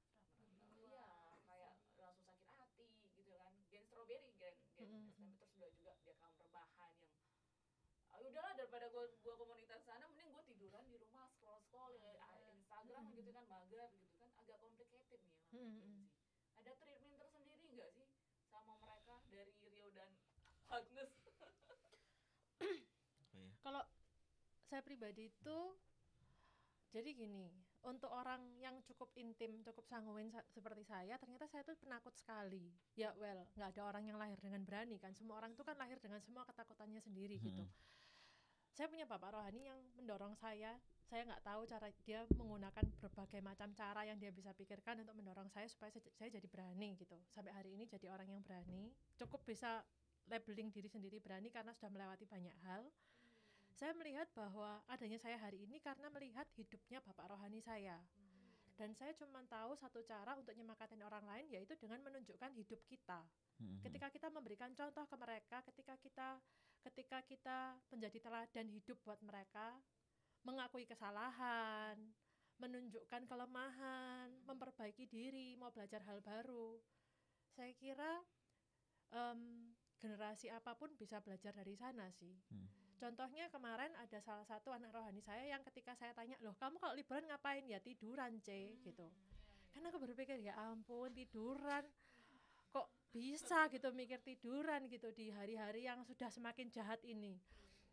iya kayak langsung sakit hati gitu kan. Gen strawberry, gen gen S M P, terus udah juga dia kaum rebahan yang ah, udahlah daripada gua gua komunitas sana mending gua tiduran di rumah scroll scroll ya, Instagram gitu kan, mager gitu kan, agak complicated nih yang namanya Gen Z. Ada treatment tersendiri nggak sih sama mereka dari Rio dan Agnes? Oh, iya. Kalau saya pribadi itu jadi gini, untuk orang yang cukup intim, cukup sanguin sa- seperti saya, ternyata saya tuh penakut sekali. Ya well, nggak ada orang yang lahir dengan berani kan. Semua orang tuh kan lahir dengan semua ketakutannya sendiri gitu. Saya punya bapak rohani yang mendorong saya. Saya nggak tahu cara dia menggunakan berbagai macam cara yang dia bisa pikirkan untuk mendorong saya supaya saya, saya jadi berani gitu. Sampai hari ini jadi orang yang berani. Cukup bisa labeling diri sendiri berani karena sudah melewati banyak hal. Saya melihat bahwa adanya saya hari ini karena melihat hidupnya bapak rohani saya. Dan saya cuma tahu satu cara untuk nyemakatin orang lain, yaitu dengan menunjukkan hidup kita. Ketika kita memberikan contoh ke mereka, ketika kita ketika kita menjadi teladan hidup buat mereka, mengakui kesalahan, menunjukkan kelemahan, memperbaiki diri, mau belajar hal baru. Saya kira em, generasi apapun bisa belajar dari sana sih. Contohnya kemarin ada salah satu anak rohani saya yang ketika saya tanya, loh kamu kalau liburan ngapain? Ya tiduran C gitu. Karena aku berpikir ya ampun tiduran, kok bisa gitu mikir tiduran gitu di hari-hari yang sudah semakin jahat ini.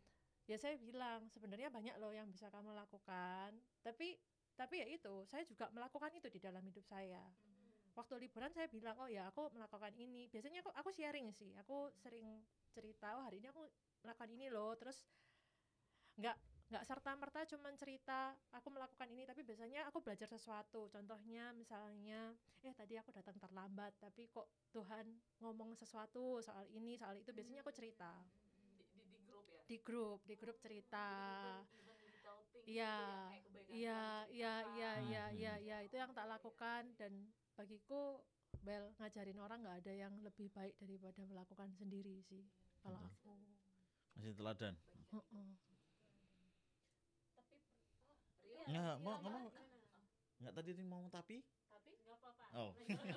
ya saya bilang sebenarnya banyak loh yang bisa kamu lakukan, tapi tapi ya itu saya juga melakukan itu di dalam hidup saya. Waktu liburan saya bilang, oh ya aku melakukan ini. Biasanya aku aku sharing sih, aku sering cerita, oh hari ini aku melakukan ini loh. Terus nggak nggak serta merta cuman cerita aku melakukan ini, tapi biasanya aku belajar sesuatu. Contohnya misalnya, eh tadi aku datang terlambat, tapi kok Tuhan ngomong sesuatu soal ini soal itu. Biasanya aku cerita di, di, di grup ya, di grup di grup cerita. even little things Iya, gitu ya, kayak kebaikan iya, Tuhan iya, ceritakan. iya, iya, Hmm. iya, iya, itu yang tak lakukan. Dan bagiku, well, ngajarin orang nggak ada yang lebih baik daripada melakukan sendiri sih, kalau aku. Masih teladan. Heeh. Tapi oh, Rio, iya, Nggak, iya, mau iya, ngomong. gimana? Nggak tadi tuh mau tapi? tapi Nggak apa-apa. Oh.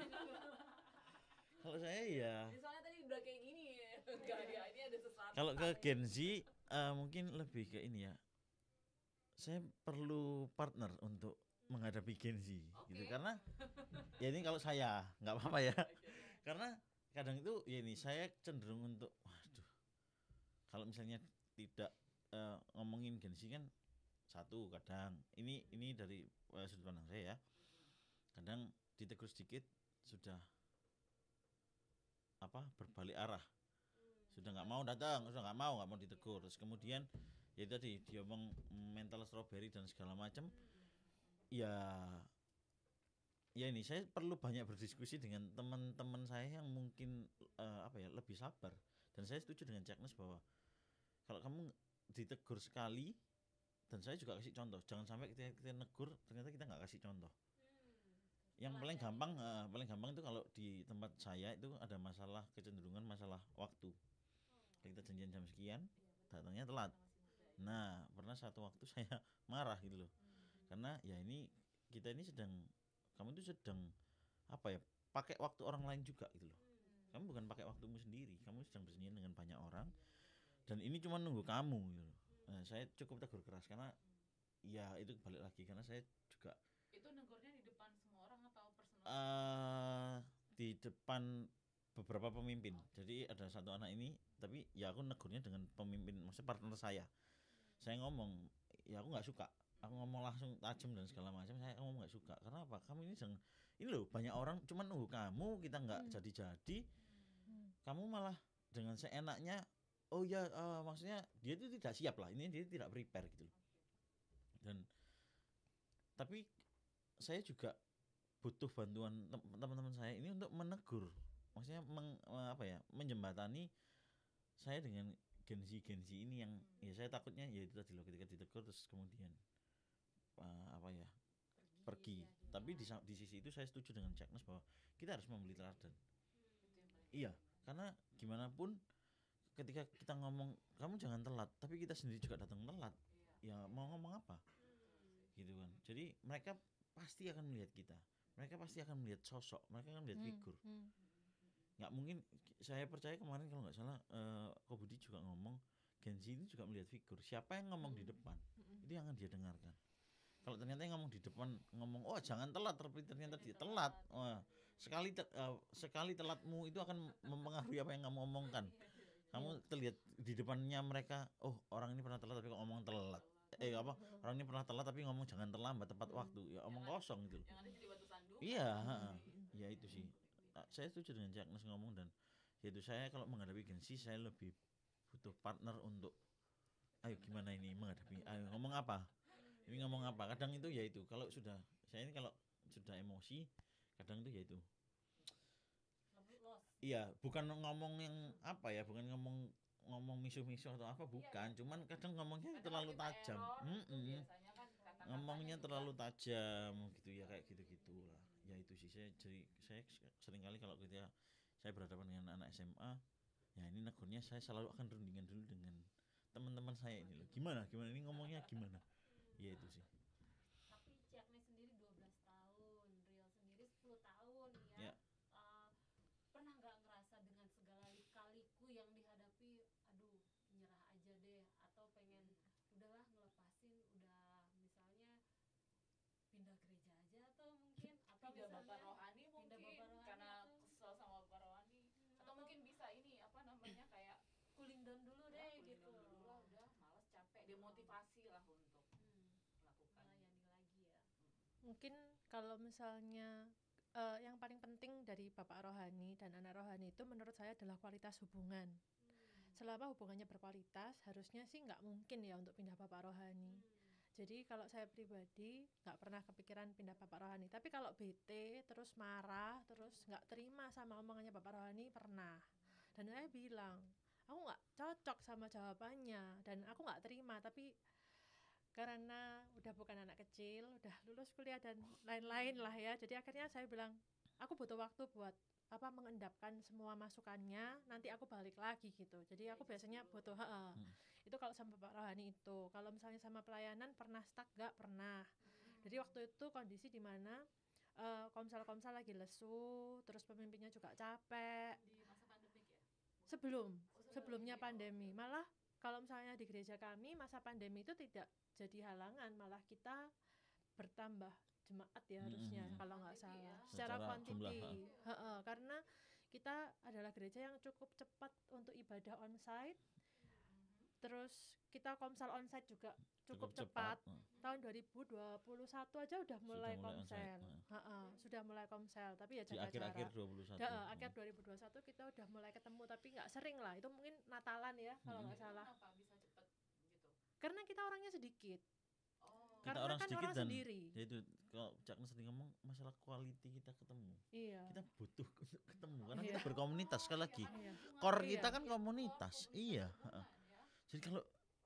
Kalau saya ya, soalnya tadi udah kayak gini ya, enggak ya, ini ada sesuatu. kalau ke Gen Z eh, mungkin lebih ke ini ya. Saya perlu partner untuk menghadapi Gen Z gitu, Oke. karena ya ini kalau saya nggak apa-apa ya. Karena kadang itu ya ini saya cenderung untuk waduh, kalau misalnya tidak eh, ngomongin Gen Z kan satu kadang ini ini dari eh, sudut pandang saya ya, kadang ditegur sedikit sudah apa berbalik arah, sudah nggak mau datang, sudah nggak mau nggak mau ditegur. Terus kemudian ya tadi dia ngomong mental strawberry dan segala macam. Ya ya ini saya perlu banyak berdiskusi dengan teman-teman saya yang mungkin eh, apa ya lebih sabar. Dan saya setuju dengan Cagnes bahwa kalau kamu ditegur sekali, dan saya juga kasih contoh, jangan sampai kita, kita negur ternyata kita nggak kasih contoh. Yang paling gampang eh, paling gampang itu kalau di tempat saya itu ada masalah kecenderungan masalah waktu. Kita janjian jam sekian, datangnya telat. Nah, pernah satu waktu saya marah gitu loh. Karena ya ini kita ini sedang, kamu itu sedang apa ya, pakai waktu orang lain juga gitu loh. Kamu bukan pakai waktumu sendiri, kamu sedang bersentuhan dengan banyak orang dan ini cuma nunggu kamu gitu loh. Nah, saya cukup tegur keras karena ya itu balik lagi karena saya juga Itu negornya di depan semua orang atau personal? eh di depan beberapa pemimpin. Jadi ada satu anak ini, tapi ya aku negurnya dengan pemimpin, maksudnya partner saya. Saya ngomong, ya aku nggak suka. Aku ngomong langsung tajam dan segala macam. Saya ngomong nggak suka. Karena apa? Kamu ini sedang, ini loh banyak orang cuma nunggu kamu, kita nggak jadi-jadi. Kamu malah dengan seenaknya, oh ya eh, maksudnya dia itu tidak siap lah. Ini dia tidak prepare gitu loh. Dan tapi saya juga butuh bantuan tem- teman-teman saya ini untuk menegur, maksudnya meng, apa ya, menjembatani saya dengan Gen Z Gen Z ini yang ya saya takutnya ya itu tadi loh, ketika ditegur terus kemudian uh, apa ya pergi. Tapi di, sa- di sisi itu saya setuju dengan Cagnes bahwa kita harus membeli teladan. Iya, karena gimana pun ketika kita ngomong kamu jangan telat, tapi kita sendiri juga datang telat, ya mau ngomong apa gitu kan. Jadi mereka pasti akan melihat kita, mereka pasti akan melihat sosok, mereka akan melihat figur. Hmm. Nggak mungkin, saya percaya kemarin kalau nggak salah uh, Ko Budi juga ngomong Gen Z ini juga melihat figur, siapa yang ngomong di depan itu yang akan dia dengarkan. Kalau ternyata yang ngomong di depan ngomong oh jangan telat, tapi ternyata dia telat, wah, sekali te- uh, sekali telatmu itu akan mempengaruhi apa yang kamu omongkan. Kamu terlihat di depannya mereka, oh orang ini pernah telat tapi kok ngomong telat, eh apa orang ini pernah telat tapi ngomong jangan terlambat tepat waktu, ya omong kosong gitu loh. Yang ada jadi batu sandung. Iya, ha-ha. Ya itu sih. Ah, saya setuju dengan Cagnes ngomong, dan yaitu saya kalau menghadapi Gen Z saya lebih butuh partner untuk ayo gimana ini menghadapi, ayo ngomong apa, ini ngomong apa. Kadang itu ya itu kalau sudah saya ini kalau sudah emosi kadang itu ya itu. Loss. Iya, bukan ngomong yang apa ya, bukan ngomong ngomong misuh-misuh atau apa, bukan. Cuman kadang ngomongnya Kadang terlalu kita tajam. error, itu Mm-mm. biasanya kan kata-katanya Ngomongnya juga. terlalu tajam gitu ya, kayak gitu-gitulah. Ya itu sih, saya jadi saya sering kali kalau ketika saya berhadapan dengan anak S M A, ya ini negurnya saya selalu akan rundingan dulu dengan teman-teman saya ini loh. Gimana? Gimana ini ngomongnya gimana? Ya itu sih. Tapi Cagnes sendiri dua belas tahun, Rio sendiri sepuluh tahun ya. Ya. Uh, pernah nggak ngerasa dengan segala lika-liku yang dihadapi, aduh nyerah aja deh, atau pengen udahlah ngelepasin, udah misalnya pindah gereja aja, atau mungkin atau Pindah misalnya bapak rohani pindah mungkin bapak rohani karena atau kesel sama bapak rohani, atau atau- mungkin bisa ini apa namanya kayak cooling down dulu udah deh cooling gitu. down dulu lah, udah malas capek Mungkin kalau misalnya eh, yang paling penting dari bapak rohani dan anak rohani itu menurut saya adalah kualitas hubungan. Selama hubungannya berkualitas, harusnya sih nggak mungkin ya untuk pindah bapak rohani. Jadi kalau saya pribadi nggak pernah kepikiran pindah bapak rohani. Tapi kalau bete, terus marah, terus nggak terima sama omongannya bapak rohani pernah. Dan saya bilang, aku nggak cocok sama jawabannya dan aku nggak terima. Tapi karena udah bukan anak kecil, udah lulus kuliah dan lain-lain lah ya. Jadi akhirnya saya bilang, aku butuh waktu buat apa mengendapkan semua masukannya, nanti aku balik lagi gitu. Jadi aku biasanya butuh heeh. Hmm. Itu kalau sama Pak Rohani itu. Kalau misalnya sama pelayanan pernah stuck gak? Pernah. Jadi waktu itu kondisi di mana uh, komsel-komsel lagi lesu, terus pemimpinnya juga capek. Di masa pandemik ya? Sebelum, sebelumnya pandemi. Malah kalau misalnya di gereja kami masa pandemi itu tidak jadi halangan, malah kita bertambah jemaat ya harusnya Mm-hmm. kalau nggak salah ya. secara Secara kuantiti. jumlah, Heeh, karena kita adalah gereja yang cukup cepat untuk ibadah onsite. Terus kita komsel onsite juga cukup, Cukup cepat. cepat. Tahun dua ribu dua puluh satu aja udah mulai mulai komsel. onsite, Heeh, sudah mulai komsel, tapi ya Di jaga akhir-akhir jarak. dua puluh satu. Da, akhir dua ribu dua puluh satu kita udah mulai ketemu tapi nggak sering lah. Itu mungkin Natalan ya kalau nggak salah. Kenapa bisa cepet gitu? Karena kita orangnya sedikit. Oh. Kita Karena orang kan sedikit orang dan sendiri. ya itu kalau Cakna sering ngomong masalah quality kita ketemu. Iya. Kita butuh untuk ketemu karena Iya. kita berkomunitas sekali lagi. Iya. Core Iya. kita kan komunitas. Iya, heeh. Jadi kalau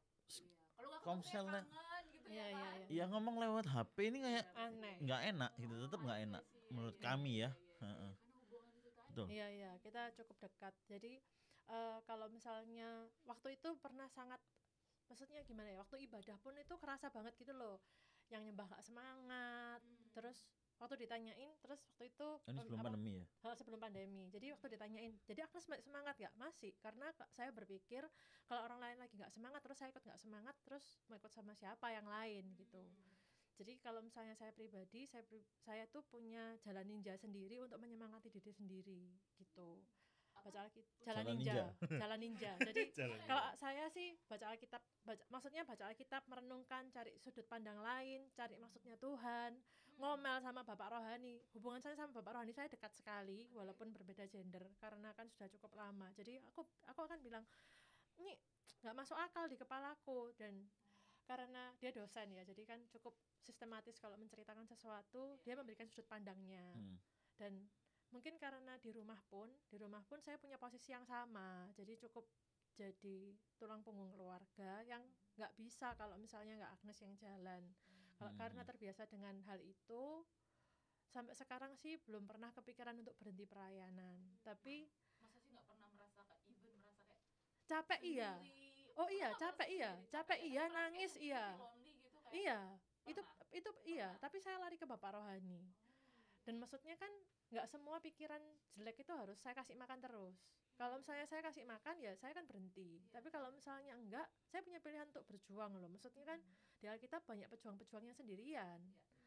Kalau nggak Komsel, ketemu Nek. ya kangen gitu Iya, ya iya, kan? iya. ya ngomong lewat H P ini kayak Aneh. nggak enak gitu, tetap nggak enak menurut kami ya. Heeh. Karena hubungan itu tadi. Betul. Iya iya, kita cukup dekat. Jadi eh, kalau misalnya waktu itu pernah sangat, maksudnya gimana ya? Waktu ibadah pun itu kerasa banget gitu loh. Yang nyembah gak semangat. Terus waktu ditanyain, terus waktu itu Ini sebelum apa- pandemi ya. Hal sebelum pandemi. Jadi waktu ditanyain, jadi Agnes semangat gak? Masih, karena k- saya berpikir kalau orang lain lagi gak semangat, terus saya ikut gak semangat, terus mau ikut sama siapa yang lain gitu. Jadi kalau misalnya saya pribadi, saya pri- saya tuh punya jalan ninja sendiri untuk menyemangati diri sendiri gitu. Baca Alkitab, jalan, Jalan ninja, ninja. jalan ninja. Jadi Jalan kalau saya sih baca Alkitab, baca, maksudnya baca Alkitab, merenungkan, cari sudut pandang lain, cari maksudnya Tuhan, ngomel sama Bapak Rohani. Hubungan saya sama Bapak Rohani saya dekat sekali, walaupun berbeda gender, karena kan sudah cukup lama. Jadi aku aku akan bilang, ini nggak masuk akal di kepalaku, dan karena dia dosen ya, jadi kan cukup sistematis kalau menceritakan sesuatu, dia memberikan sudut pandangnya. Hmm. Dan mungkin karena di rumah pun di rumah pun saya punya posisi yang sama, jadi cukup jadi tulang punggung keluarga yang nggak bisa kalau misalnya nggak Agnes yang jalan. Kalau Hmm. karena terbiasa dengan hal itu, sampai sekarang sih belum pernah kepikiran untuk berhenti pelayanan. Tapi Masa sih nggak pernah merasa kayak even merasa kayak capek iya, sendiri? oh iya Pernah capek nggak sih? iya, Jadi capek ya, iya, terus nangis kayak iya, lonely gitu kayak. iya. Itu Pernah? itu iya. Tapi saya lari ke Bapak Rohani. Dan maksudnya kan nggak semua pikiran jelek itu harus saya kasih makan terus. Kalau misalnya saya kasih makan ya saya kan berhenti. Tapi kalau misalnya enggak, saya punya pilihan untuk berjuang loh. Maksudnya kan di Alkitab banyak pejuang-pejuangnya sendirian.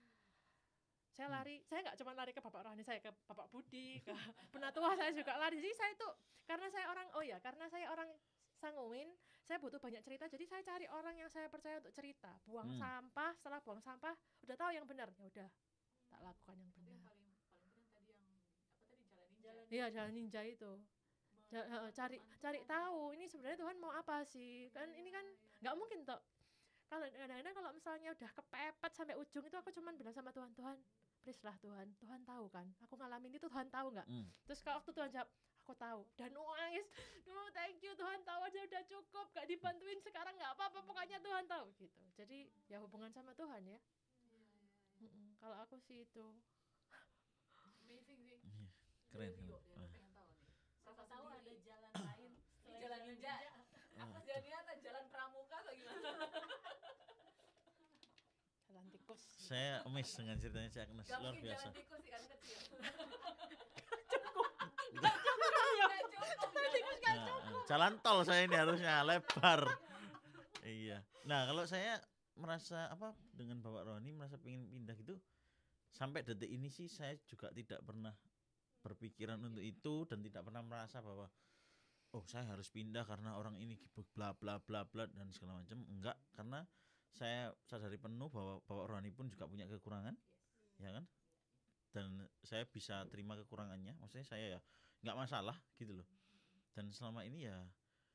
Saya lari, saya nggak cuma lari ke Bapak Rohani, saya ke Bapak Budi, ke penatua saya juga lari. Jadi saya itu karena saya orang oh ya, karena saya orang sanguin, saya butuh banyak cerita. Jadi saya cari orang yang saya percaya untuk cerita. Buang Hmm. sampah, setelah buang sampah udah tahu yang benar, ya udah tak lakukan yang Tapi yang benar. paling paling penting tadi yang apa tadi jalan ninja. Iya, jalan ninja itu. Ja- heeh, cari cari tahu ini sebenarnya Tuhan mau apa sih, kan ini kan nggak mungkin toh. Kalau kadang-kadang kalau misalnya udah kepepet sampai ujung itu aku cuman bilang sama Tuhan, Tuhan please lah Tuhan, Tuhan tahu kan aku ngalamin itu, Tuhan tahu nggak? Hmm. Terus kalau waktu Tuhan jawab aku tahu, dan nangis, duh thank you Tuhan tahu aja udah cukup, gak dibantuin sekarang nggak apa-apa, pokoknya Tuhan tahu gitu. Jadi ya hubungan sama Tuhan ya. Mm-mm, kalau aku sih itu. Amazing sih. Iya, keren. Jadi, yuk, keren. ya, Ah. pengen tahu nih. Siapa Sosok tahu sendiri. ada jalan lain Ini selain jalan ninja. Apa jalan ninja atau jalan pramuka atau gimana? Jalan tikus. Saya miss dengan ceritanya Cak Agnes, Gak luar mungkin biasa. jalan tikus sih kan kecil. Gak cukup. Gak cukup. Nah, eh, jalan tol saya ini harusnya lebar. Iya. Nah, kalau saya merasa apa dengan Bapak Roni merasa pengen pindah gitu, sampai detik ini sih saya juga tidak pernah berpikiran untuk itu dan tidak pernah merasa bahwa oh saya harus pindah karena orang ini bla bla bla bla dan segala macam. Enggak, karena saya sadari penuh bahwa Bapak Roni pun juga punya kekurangan. ya kan, dan saya bisa terima kekurangannya, maksudnya saya ya nggak masalah gitu loh. Dan selama ini ya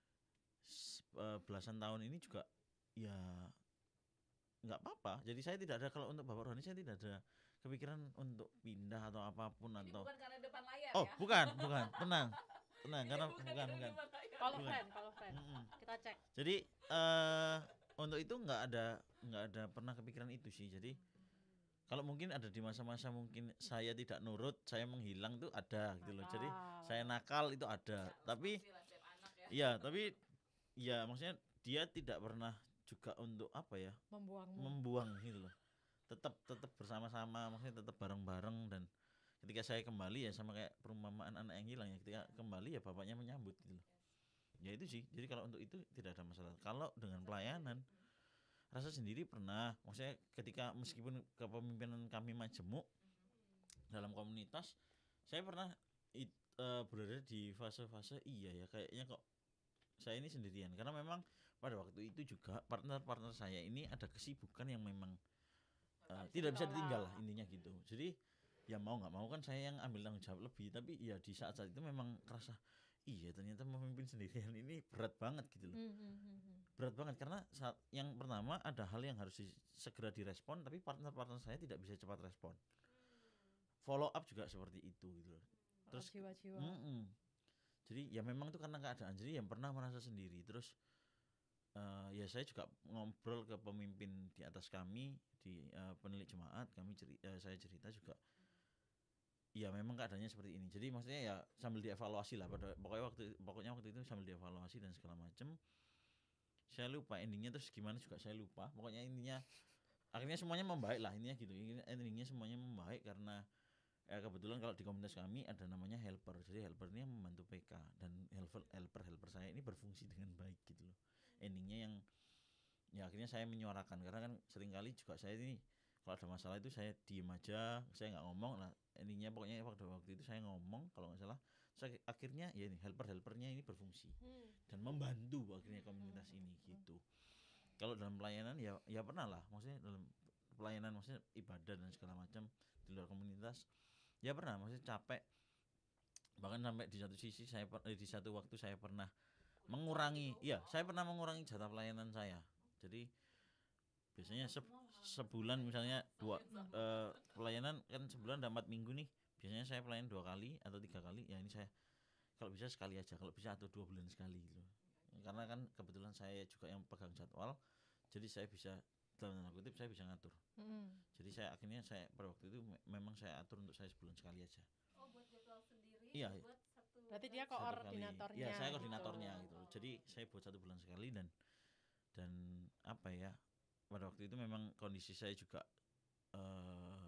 s- eh, belasan tahun ini juga ya nggak apa-apa. Jadi saya tidak ada, kalau untuk Bapak Rohani saya tidak ada kepikiran untuk pindah atau apapun. Ini atau bukan karena depan layar oh ya. bukan bukan tenang tenang Ini karena bukan bukan karena bukan depan layar. Kalau Bukan. friend, kalau friend. Mm-mm. Kita cek. Jadi eh untuk itu nggak ada nggak ada pernah kepikiran itu sih. Jadi kalau mungkin ada di masa-masa mungkin saya tidak nurut, saya menghilang tuh ada gitu loh. Jadi Nakal. saya nakal itu ada. Tapi Pastilah setiap anak ya. iya, tapi ya maksudnya dia tidak pernah juga untuk apa ya, Membuangmu. membuang gitu loh. Tetap tetap bersama-sama, maksudnya tetap bareng-bareng. Dan ketika saya kembali ya sama kayak perumpamaan anak yang hilang ya, ketika kembali ya bapaknya menyambut gitu loh. Ya itu sih. Jadi kalau untuk itu tidak ada masalah. Kalau dengan pelayanan, rasa sendiri pernah, maksudnya ketika meskipun kepemimpinan kami majemuk dalam komunitas, saya pernah it- eh, berada di fase-fase iya ya kayaknya kok saya ini sendirian, karena memang pada waktu itu juga partner-partner saya ini ada kesibukan yang memang eh, tidak bisa ditinggal lah intinya gitu. Jadi ya mau nggak mau kan saya yang ambil tanggung jawab lebih, tapi ya di saat-saat itu memang kerasa iya ternyata memimpin sendirian ini berat banget gitu loh. Hmm, hmm, hmm, hmm. Berat banget karena saat yang pertama ada hal yang harus di- segera direspon, tapi partner-partner saya tidak bisa cepat respon. Follow up juga seperti itu gitu loh. Terus Oh, jiwa-jiwa. mm-mm. Jadi ya memang itu karena keadaan. Jadi yang pernah merasa sendiri. Terus eh, ya saya juga ngobrol ke pemimpin di atas kami, di eh, penilik jemaat, kami ceri- eh, saya cerita juga. Ya memang keadaannya seperti ini. Jadi maksudnya ya sambil dievaluasi lah. Pada pokoknya waktu pokoknya waktu itu sambil dievaluasi dan segala macam. Saya lupa endingnya terus gimana juga saya lupa. Pokoknya intinya akhirnya semuanya membaik lah intinya gitu. Endingnya semuanya membaik karena ya kebetulan kalau di komunitas kami ada namanya helper. Jadi helper ini yang membantu P K, dan helper helper helper saya ini berfungsi dengan baik gitu loh. Endingnya yang ya akhirnya saya menyuarakan, karena kan seringkali juga saya ini kalau ada masalah itu saya diem aja, saya nggak ngomong. Nah endingnya pokoknya waktu waktu itu saya ngomong kalau nggak salah. Saya akhirnya ya ini helper helpernya ini berfungsi dan membantu akhirnya komunitas ini gitu. Kalau dalam pelayanan ya ya pernah lah, maksudnya dalam pelayanan maksudnya ibadah dan segala macam di luar komunitas ya pernah, maksudnya capek. Bahkan sampai di satu sisi saya per- eh, di satu waktu saya pernah mengurangi, iya saya pernah mengurangi jatah pelayanan saya. Jadi biasanya se- sebulan misalnya dua eh, pelayanan kan sebulan ada empat minggu nih. Biasanya saya pelayan dua kali atau tiga kali. Ya ini saya kalau bisa sekali aja, kalau bisa atau dua bulan sekali gitu. Karena kan kebetulan saya juga yang pegang jadwal, jadi saya bisa dalam tanda kutip saya bisa ngatur. Mm. Jadi saya akhirnya saya pada waktu itu me- memang saya atur untuk saya sebulan sekali aja. Oh, buat jadwal sendiri. Iya. Buat satu. Berarti dia Satu kali. koordinatornya. Iya, saya gitu. koordinatornya gitu. Jadi saya buat satu bulan sekali. dan dan apa ya? Pada waktu itu memang kondisi saya juga eh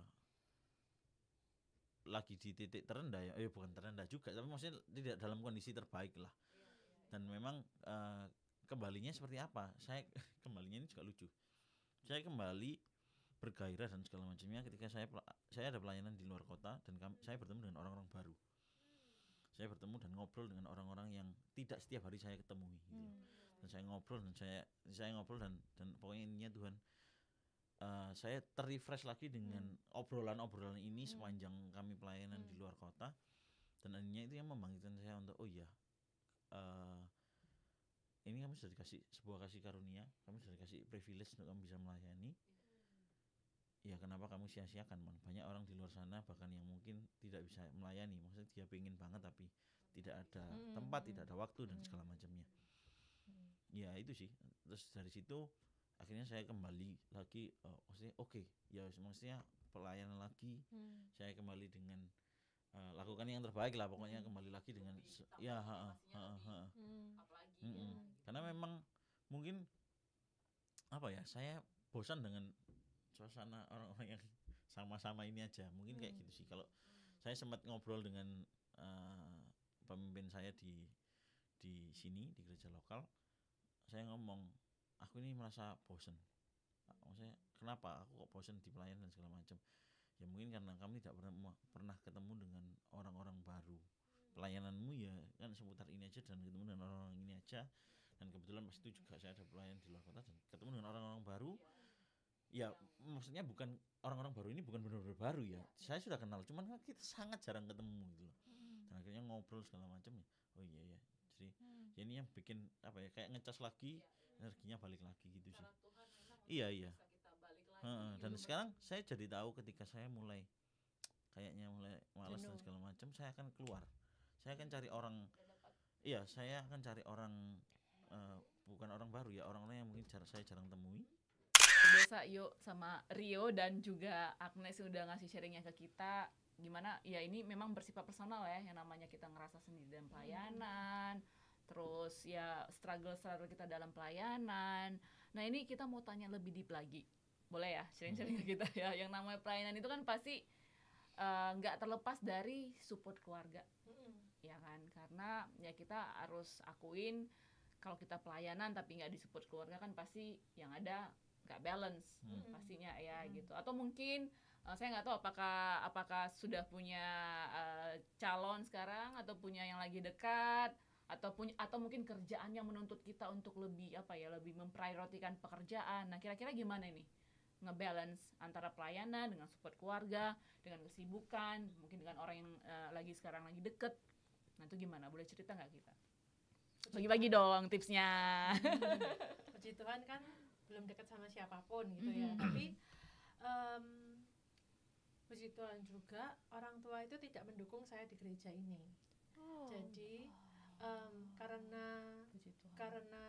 lagi di titik terendah ya. Eh bukan terendah juga, tapi maksudnya tidak dalam kondisi terbaik lah. Dan memang eh, kembalinya seperti apa? Saya kembalinya ini juga lucu. Saya kembali bergairah dan segala macamnya ketika saya pela- saya ada pelayanan di luar kota dan kami, saya bertemu dengan orang-orang baru. Saya bertemu dan ngobrol dengan orang-orang yang tidak setiap hari saya ketemui gitu. Dan saya ngobrol dan saya saya ngobrol dan dan pokoknya intinya Tuhan eh, saya terrefresh lagi dengan obrolan-obrolan ini sepanjang kami pelayanan di luar kota. Dan akhirnya itu yang membangkitkan saya untuk oh iya eh, ini kamu sudah dikasih sebuah kasih karunia, kamu sudah dikasih privilege untuk kamu bisa melayani. Ya kenapa kamu sia-siakan, man? Banyak orang di luar sana bahkan yang mungkin tidak bisa melayani, maksudnya dia pengen banget tapi tidak ada tempat, tidak ada waktu dan segala macamnya. Ya itu sih. Terus dari situ akhirnya saya kembali lagi, oh, maksudnya oke, okay, ya maksudnya pelayanan lagi. Saya kembali dengan uh, lakukan yang terbaik lah, pokoknya kembali lagi dengan se- ya ha, ha, ha, ha. Apalagi Mm-mm. ya. Karena memang mungkin apa ya, saya bosan dengan suasana orang-orang yang sama-sama ini aja, mungkin kayak gitu sih. Kalau saya sempat ngobrol dengan uh, pemimpin saya di di sini di gereja lokal, saya ngomong aku ini merasa bosan. Maksudnya kenapa aku kok bosan di pelayanan dan segala macam. Ya mungkin karena kamu tidak pernah pernah ketemu dengan orang-orang baru. Pelayananmu ya kan seputar ini aja dan ketemu dengan orang-orang ini aja. Dan kebetulan pas itu juga saya ada pelayan di luar kota dan ketemu dengan orang-orang baru. Ya maksudnya bukan orang-orang baru ini bukan benar-benar baru ya. Saya sudah kenal, cuman kan kita sangat jarang ketemu gitu loh. Dan akhirnya ngobrol segala macam ya. Oh iya ya. Jadi ya ini yang bikin apa ya kayak ngecas lagi, energinya balik lagi gitu sih. Iya iya. Heeh, dan sekarang saya jadi tahu ketika saya mulai kayaknya mulai malas dan segala macam, saya akan keluar. Saya akan cari orang. Iya, saya akan cari orang uh, bukan orang baru ya, orang-orang yang mungkin jar- saya jarang temui. Biasa yuk sama Rio dan juga Agnes udah ngasih sharingnya ke kita gimana ya ini memang bersifat personal ya yang namanya kita ngerasa sendiri dalam pelayanan hmm. terus ya struggle-struggle kita dalam pelayanan. Nah ini kita mau tanya lebih deep lagi, boleh ya sharing-sharing ke kita ya. Yang namanya pelayanan itu kan pasti nggak uh, terlepas dari support keluarga hmm. ya kan, karena ya kita harus akuin kalau kita pelayanan tapi nggak disupport keluarga kan pasti yang ada nggak balance hmm. pastinya ya hmm. gitu. Atau mungkin uh, saya nggak tahu apakah apakah sudah punya uh, calon sekarang atau punya yang lagi dekat atau punya atau mungkin kerjaannya menuntut kita untuk lebih apa ya lebih memprioritaskan pekerjaan. Nah kira-kira gimana nih ngebalance antara pelayanan dengan support keluarga dengan kesibukan mungkin dengan orang yang uh, lagi sekarang lagi deket. Nah itu gimana, boleh cerita nggak kita? Bagi-bagi dong tipsnya. hmm. Puji Tuhan kan belum dekat sama siapapun gitu ya, mm-hmm. tapi um, puji Tuhan juga orang tua itu tidak mendukung saya di gereja ini. Oh. Jadi um, karena puji Tuhan. karena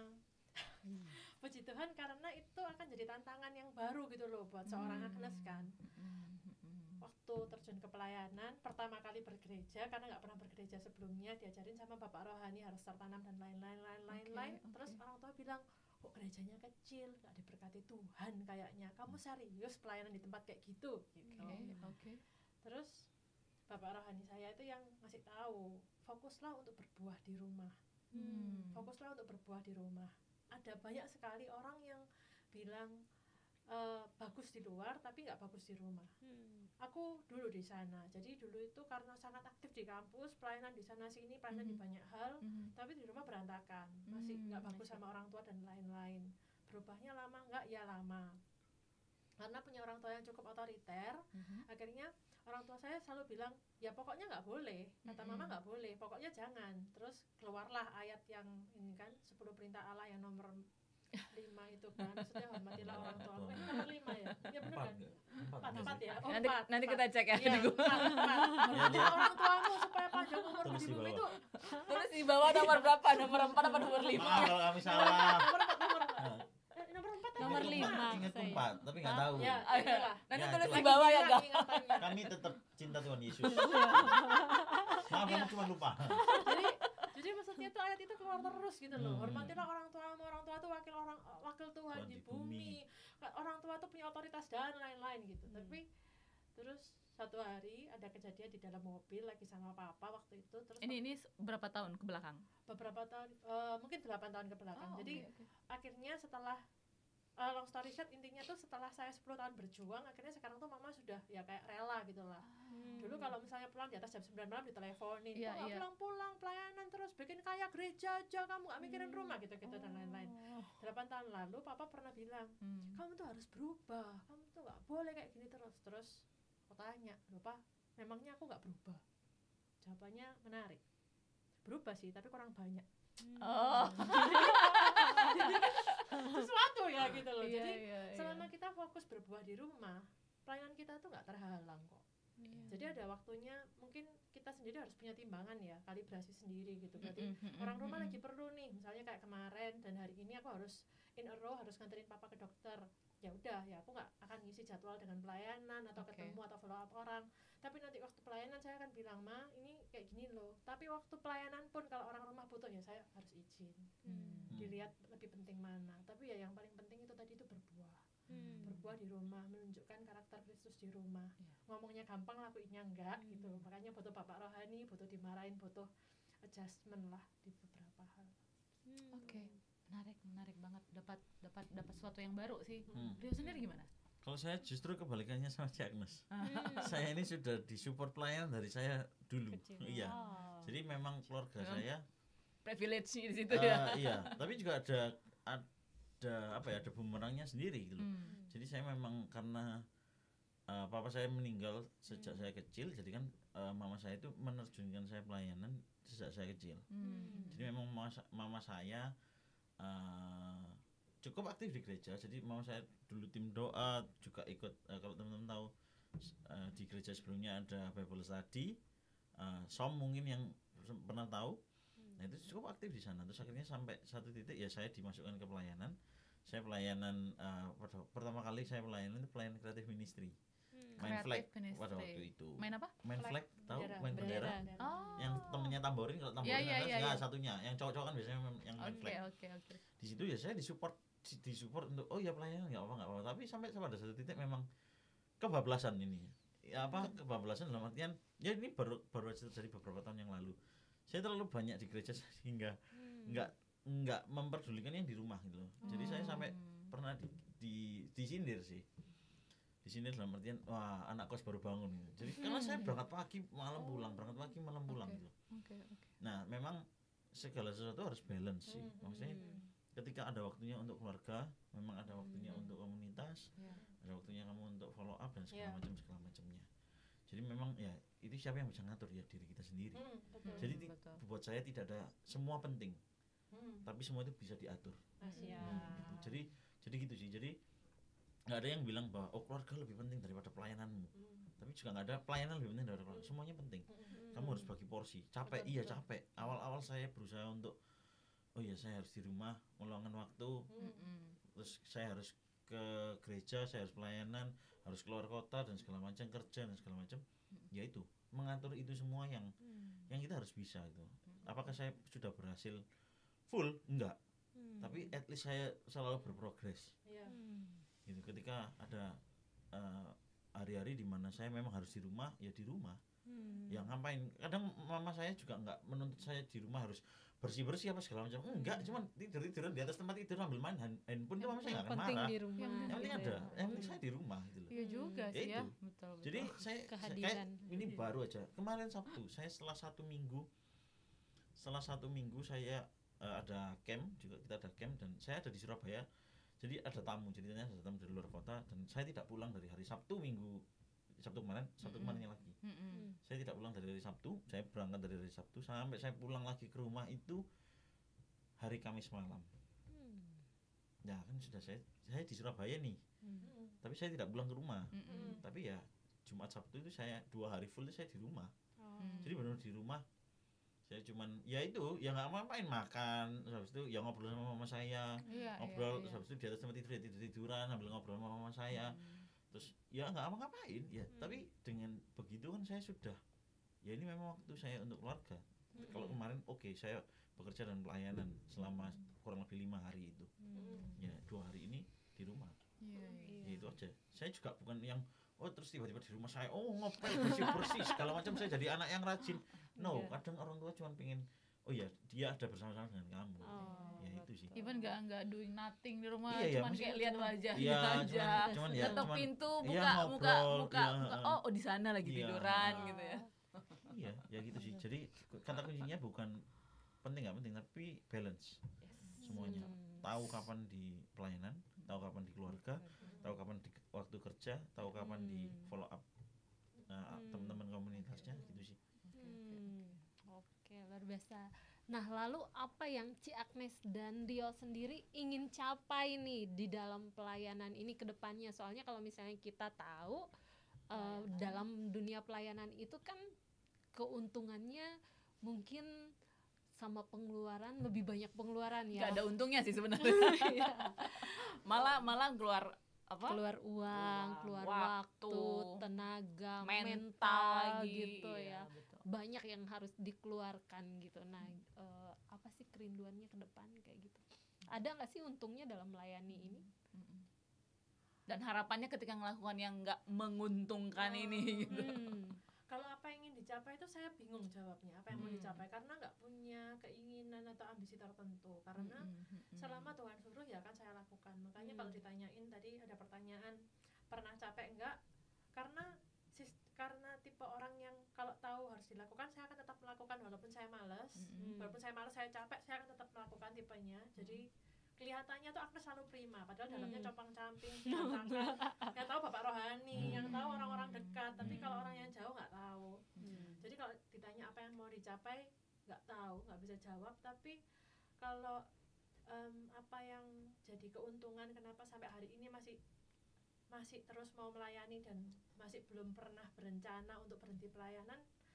okay. puji Tuhan karena itu akan jadi tantangan yang baru gitu loh buat seorang mm-hmm. Agnes kan. Mm-hmm. Waktu terjun ke pelayanan pertama kali bergereja karena nggak pernah bergereja sebelumnya, diajarin sama Bapak Rohani harus tertanam dan lain-lain lain-lain okay, lain. Okay. Terus orang tua bilang, kok gerejanya kecil, gak diberkati Tuhan kayaknya, kamu serius pelayanan di tempat kayak gitu gitu. Okay, okay. Terus Bapak Rohani saya itu yang ngasih tahu, fokuslah untuk berbuah di rumah. hmm. Fokuslah untuk berbuah di rumah. Ada banyak sekali orang yang bilang e, bagus di luar tapi nggak bagus di rumah. hmm. Aku dulu di sana, jadi dulu itu karena sangat aktif di kampus, pelayanan di sana sini, pelayanan mm-hmm. di banyak hal, mm-hmm. tapi di rumah berantakan, masih nggak mm-hmm. bagus sama orang tua dan lain-lain. Berubahnya lama nggak? Ya lama, karena punya orang tua yang cukup otoriter. mm-hmm. Akhirnya orang tua saya selalu bilang, ya pokoknya nggak boleh, kata mm-hmm. mama nggak boleh, pokoknya jangan. Terus keluarlah ayat yang ini kan, sepuluh perintah Allah yang nomor lima itu kan, maksudnya hormatilah orang tuamu. Eh, nomor lima ya? Ya benar kan? Empat, empat ya? Oh, nanti, empat, nanti empat. kita cek ya. Iya, empat, empat. Hormatilah orang tuamu supaya panjang umur di bumi itu. Tulis di bawah nomor berapa? Nomor empat apa nomor lima? Ah, kalau kami salah. Nomor empat, nomor empat. Eh, nomor empat nomor lima. Ingat empat, tapi nggak tahu. Ya, iyalah. Nanti Ya, tulis coba. di bawah ya, Kak. Kami tetap cinta Tuhan Yesus. Maaf, kamu cuma lupa. Jadi Jadi maksudnya tuh ayat itu keluar terus gitu loh. Hmm. Hormatilah orang tuamu, orang tua itu wakil orang wakil Tuhan, Tuhan di bumi. bumi. Orang tua itu punya otoritas dan lain-lain gitu. Hmm. Tapi terus satu hari ada kejadian di dalam mobil lagi sama papa waktu itu. Terus ini ini berapa tahun ke belakang? Beberapa tahun, uh, mungkin delapan tahun ke belakang. Oh, Jadi okay, okay. akhirnya setelah Uh, long story short, intinya tuh setelah saya sepuluh tahun berjuang, akhirnya sekarang tuh mama sudah ya kayak rela gitu lah. hmm. Dulu kalau misalnya pulang di atas jam sembilan malam diteleponin, yeah, oh, yeah. pulang-pulang pelayanan terus, bikin kayak gereja aja, kamu gak mikirin hmm. rumah gitu-gitu oh. dan lain-lain. Delapan tahun lalu papa pernah bilang, hmm. kamu tuh harus berubah, kamu tuh gak boleh kayak gini terus. Terus aku tanya, loh Pak, memangnya aku gak berubah? Jawabannya menarik, berubah sih tapi kurang banyak. Hmm. Oh. Sesuatu ya gitu loh. Iya, Jadi iya, iya. selama kita fokus berbuah di rumah, pelayanan kita tuh nggak terhalang kok. Iya. Jadi ada waktunya mungkin kita sendiri harus punya timbangan ya, kalibrasi sendiri gitu. Berarti mm-hmm. orang rumah lagi perlu nih, misalnya kayak kemarin dan hari ini aku harus in a row harus nganterin papa ke dokter. Ya udah ya aku nggak akan ngisi jadwal dengan pelayanan atau okay. ketemu atau follow up orang. Tapi nanti waktu pelayanan saya akan bilang, Ma ini kayak gini loh. Tapi waktu pelayanan pun kalau orang rumah butuh ya saya harus izin. Hmm. Dilihat lebih penting mana. Tapi ya yang paling penting itu tadi itu berbuah. Hmm. Berbuah di rumah, menunjukkan karakter Kristus di rumah. Yeah. Ngomongnya gampang, lakuinnya enggak hmm. gitu. Makanya butuh Bapak Rohani, butuh dimarahin, butuh adjustment lah di beberapa hal. Hmm. Oke. Okay. Menarik, menarik banget. Dapat dapat dapat sesuatu yang baru sih. Hmm. Rio sendiri gimana? Kalau saya justru kebalikannya sama Cik Agnes. Hmm. Saya ini sudah disupport pelayanan dari saya dulu. Kecil. Iya. Oh. Jadi memang keluarga memang saya privilege di situ uh, ya. Iya, tapi juga ada ad, ada apa ya, ada bumerangnya sendiri gitu loh. Hmm. Jadi saya memang karena uh, papa saya meninggal sejak saya kecil, jadi kan uh, mama saya itu menerjunkan saya pelayanan sejak saya kecil. Hmm. Jadi memang mama, mama saya uh, cukup aktif di gereja. Jadi mama saya dulu tim doa, juga ikut uh, kalau teman-teman tahu uh, di gereja sebelumnya ada Bible study, uh, som mungkin yang pernah tahu. Nah itu cukup aktif di sana. Terus akhirnya sampai satu titik ya saya dimasukkan ke pelayanan. Saya pelayanan uh, pertama kali saya pelayanan itu pelayanan kreatif ministry. Main flag pada waktu itu. Main apa? Main flag, tahu? Bendera. Main bendera. Bendera. Oh. Yang temennya tamborin, kalau tamborin Ya, ya, ada ya, nggak ya. satunya. Yang cowok-cowok kan biasanya yang main Oke, flag. oke, oke. Di situ ya saya disupport di- disupport untuk oh ya pelayanan nggak apa nggak apa. Tapi sampai pada satu titik memang kebablasan ini. Ya apa kebablasan dalam artian ya ini baru baru aja terjadi beberapa tahun yang lalu. Saya terlalu banyak di gereja sehingga nggak nggak memperdulikan yang di rumah gitu loh. Jadi saya sampai pernah di, di disindir sih. Disindir dalam artian wah anak kos baru bangun gitu. Jadi karena saya berangkat pagi malam pulang, berangkat pagi malam pulang Oke. gitu. Oke, oke. Nah, memang segala sesuatu harus balance sih. Maksudnya ketika ada waktunya untuk keluarga, memang ada waktunya untuk komunitas, Ya. ada waktunya kamu untuk follow up dan segala Ya. macam segala macamnya. Jadi memang ya itu siapa yang bisa ngatur ya diri kita sendiri. Hmm, betul. Jadi Hmm, ti- betul. buat saya tidak ada semua penting, Hmm. tapi semua itu bisa diatur. Asia. Gitu. Jadi jadi gitu sih. Jadi nggak ada yang bilang bahwa oh keluarga lebih penting daripada pelayananmu. Tapi juga nggak ada pelayanan lebih penting daripada keluarga. Semuanya penting. Kamu harus bagi porsi. Capek, Betul, iya betul. capek. Awal-awal saya berusaha untuk oh iya saya harus di rumah meluangkan waktu. Mm-mm. Terus saya harus ke gereja, saya harus pelayanan, harus keluar kota dan segala macam, kerja dan segala macam. Ya itu mengatur itu semua yang yang kita harus bisa itu. Apakah saya sudah berhasil full? Enggak. Tapi at least saya selalu berprogres. Iya. Gitu. Ketika ada eh, hari-hari di mana saya memang harus di rumah, ya di rumah. Ya ngapain? Kadang mama saya juga nggak menuntut saya di rumah harus bersih-bersih apa segala macam. Enggak, cuman tidur-tiduran di atas tempat tidur sambil main hand- handphone itu mama saya nggak akan penting marah. di rumah Yang Yang penting gitu ada, ya. yang penting saya di rumah gitu loh. Iya juga Ya sih ya. itu. Betul, betul. Jadi saya, saya Kehadiran. kayak ini baru aja kemarin Sabtu saya setelah satu minggu setelah satu minggu saya eh, ada camp juga kita ada camp dan saya ada di Surabaya. Jadi ada tamu, ceritanya ada tamu dari luar kota dan saya tidak pulang dari hari Sabtu minggu Sabtu kemarin, Sabtu kemarinnya lagi. Mm-mm. Saya tidak pulang dari hari Sabtu, saya berangkat dari hari Sabtu sampai saya pulang lagi ke rumah itu hari Kamis malam. Ya kan sudah saya saya di Surabaya nih. Tapi saya tidak pulang ke rumah. Mm-mm. Tapi ya Jumat Sabtu itu saya dua hari full itu saya di rumah. Hmm. Jadi benar di rumah saya cuman ya itu ya nggak ngapain makan, terus habis itu ya ngobrol sama mama saya, Iya, ngobrol, iya, terus iya. habis itu di atas tempat tidur ya tidur tiduran sambil ngobrol sama mama saya, terus ya nggak apa-ngapain ya. Tapi dengan begitu kan saya sudah ya ini memang waktu saya untuk keluarga. Kalau kemarin oke saya bekerja dan pelayanan selama kurang lebih lima hari itu, ya dua hari ini di rumah. Iya, iya. Ya itu aja. Saya juga bukan yang oh terus tiba-tiba di rumah saya oh ngepel bersih-bersih segala macam saya jadi anak yang rajin. No, kadang orang tua cuma pengen oh ya dia ada bersama-sama dengan kamu. Ya itu sih. Even nggak nggak doing nothing di rumah, Iya, iya, cuman maksudnya kayak lihat cuman- wajahnya iya, aja. cuman- cuman ya, Ketok cuman- pintu, iya, buka, buka, ngobrol, buka, iya, buka. heeh. Oh, oh di sana lagi Iya. tiduran gitu ya. Iya, ya gitu sih. Jadi kata kuncinya bukan penting nggak penting tapi balance. Semuanya. Tahu kapan di pelayanan, tahu kapan di keluarga, tahu kapan di waktu kerja, tahu kapan di follow up uh, teman-teman komunitasnya gitu sih. Hmm, Oke, luar biasa. Nah, lalu apa yang Ci Agnes dan Rio sendiri ingin capai nih di dalam pelayanan ini ke depannya? Soalnya kalau misalnya kita tahu eh, dalam dunia pelayanan itu kan keuntungannya mungkin sama pengeluaran lebih banyak pengeluaran ya. Nggak ada untungnya sih sebenarnya. malah malah keluar apa? Keluar uang, keluar waktu, waktu, tenaga, mental mental, lagi, gitu iya, ya. betul. Banyak yang harus dikeluarkan gitu. Nah, eh, apa sih kerinduannya ke depan kayak gitu? Ada nggak sih untungnya dalam melayani ini? Dan harapannya ketika melakukan yang nggak menguntungkan ini gitu. Hmm. Kalau apa yang ingin dicapai itu saya bingung jawabnya apa yang mau dicapai karena nggak punya keinginan atau ambisi tertentu karena selama Tuhan suruh ya kan saya lakukan. Makanya kalau ditanyain tadi ada pertanyaan pernah capek enggak, karena sis- karena tipe orang yang kalau tahu harus dilakukan saya akan tetap melakukan walaupun saya malas, walaupun saya malas saya capek saya akan tetap melakukan tipenya. Jadi kelihatannya tuh Agnes selalu prima, padahal dalamnya Hmm. compang-camping, berantakan. Yang tahu Bapak Rohani, Hmm. yang tahu orang-orang dekat, tapi Hmm. kalau orang yang jauh nggak tahu. Hmm. Jadi kalau ditanya apa yang mau dicapai, nggak tahu, nggak bisa jawab. Tapi kalau em, apa yang jadi keuntungan, kenapa sampai hari ini masih masih terus mau melayani dan masih belum pernah berencana untuk berhenti pelayanan,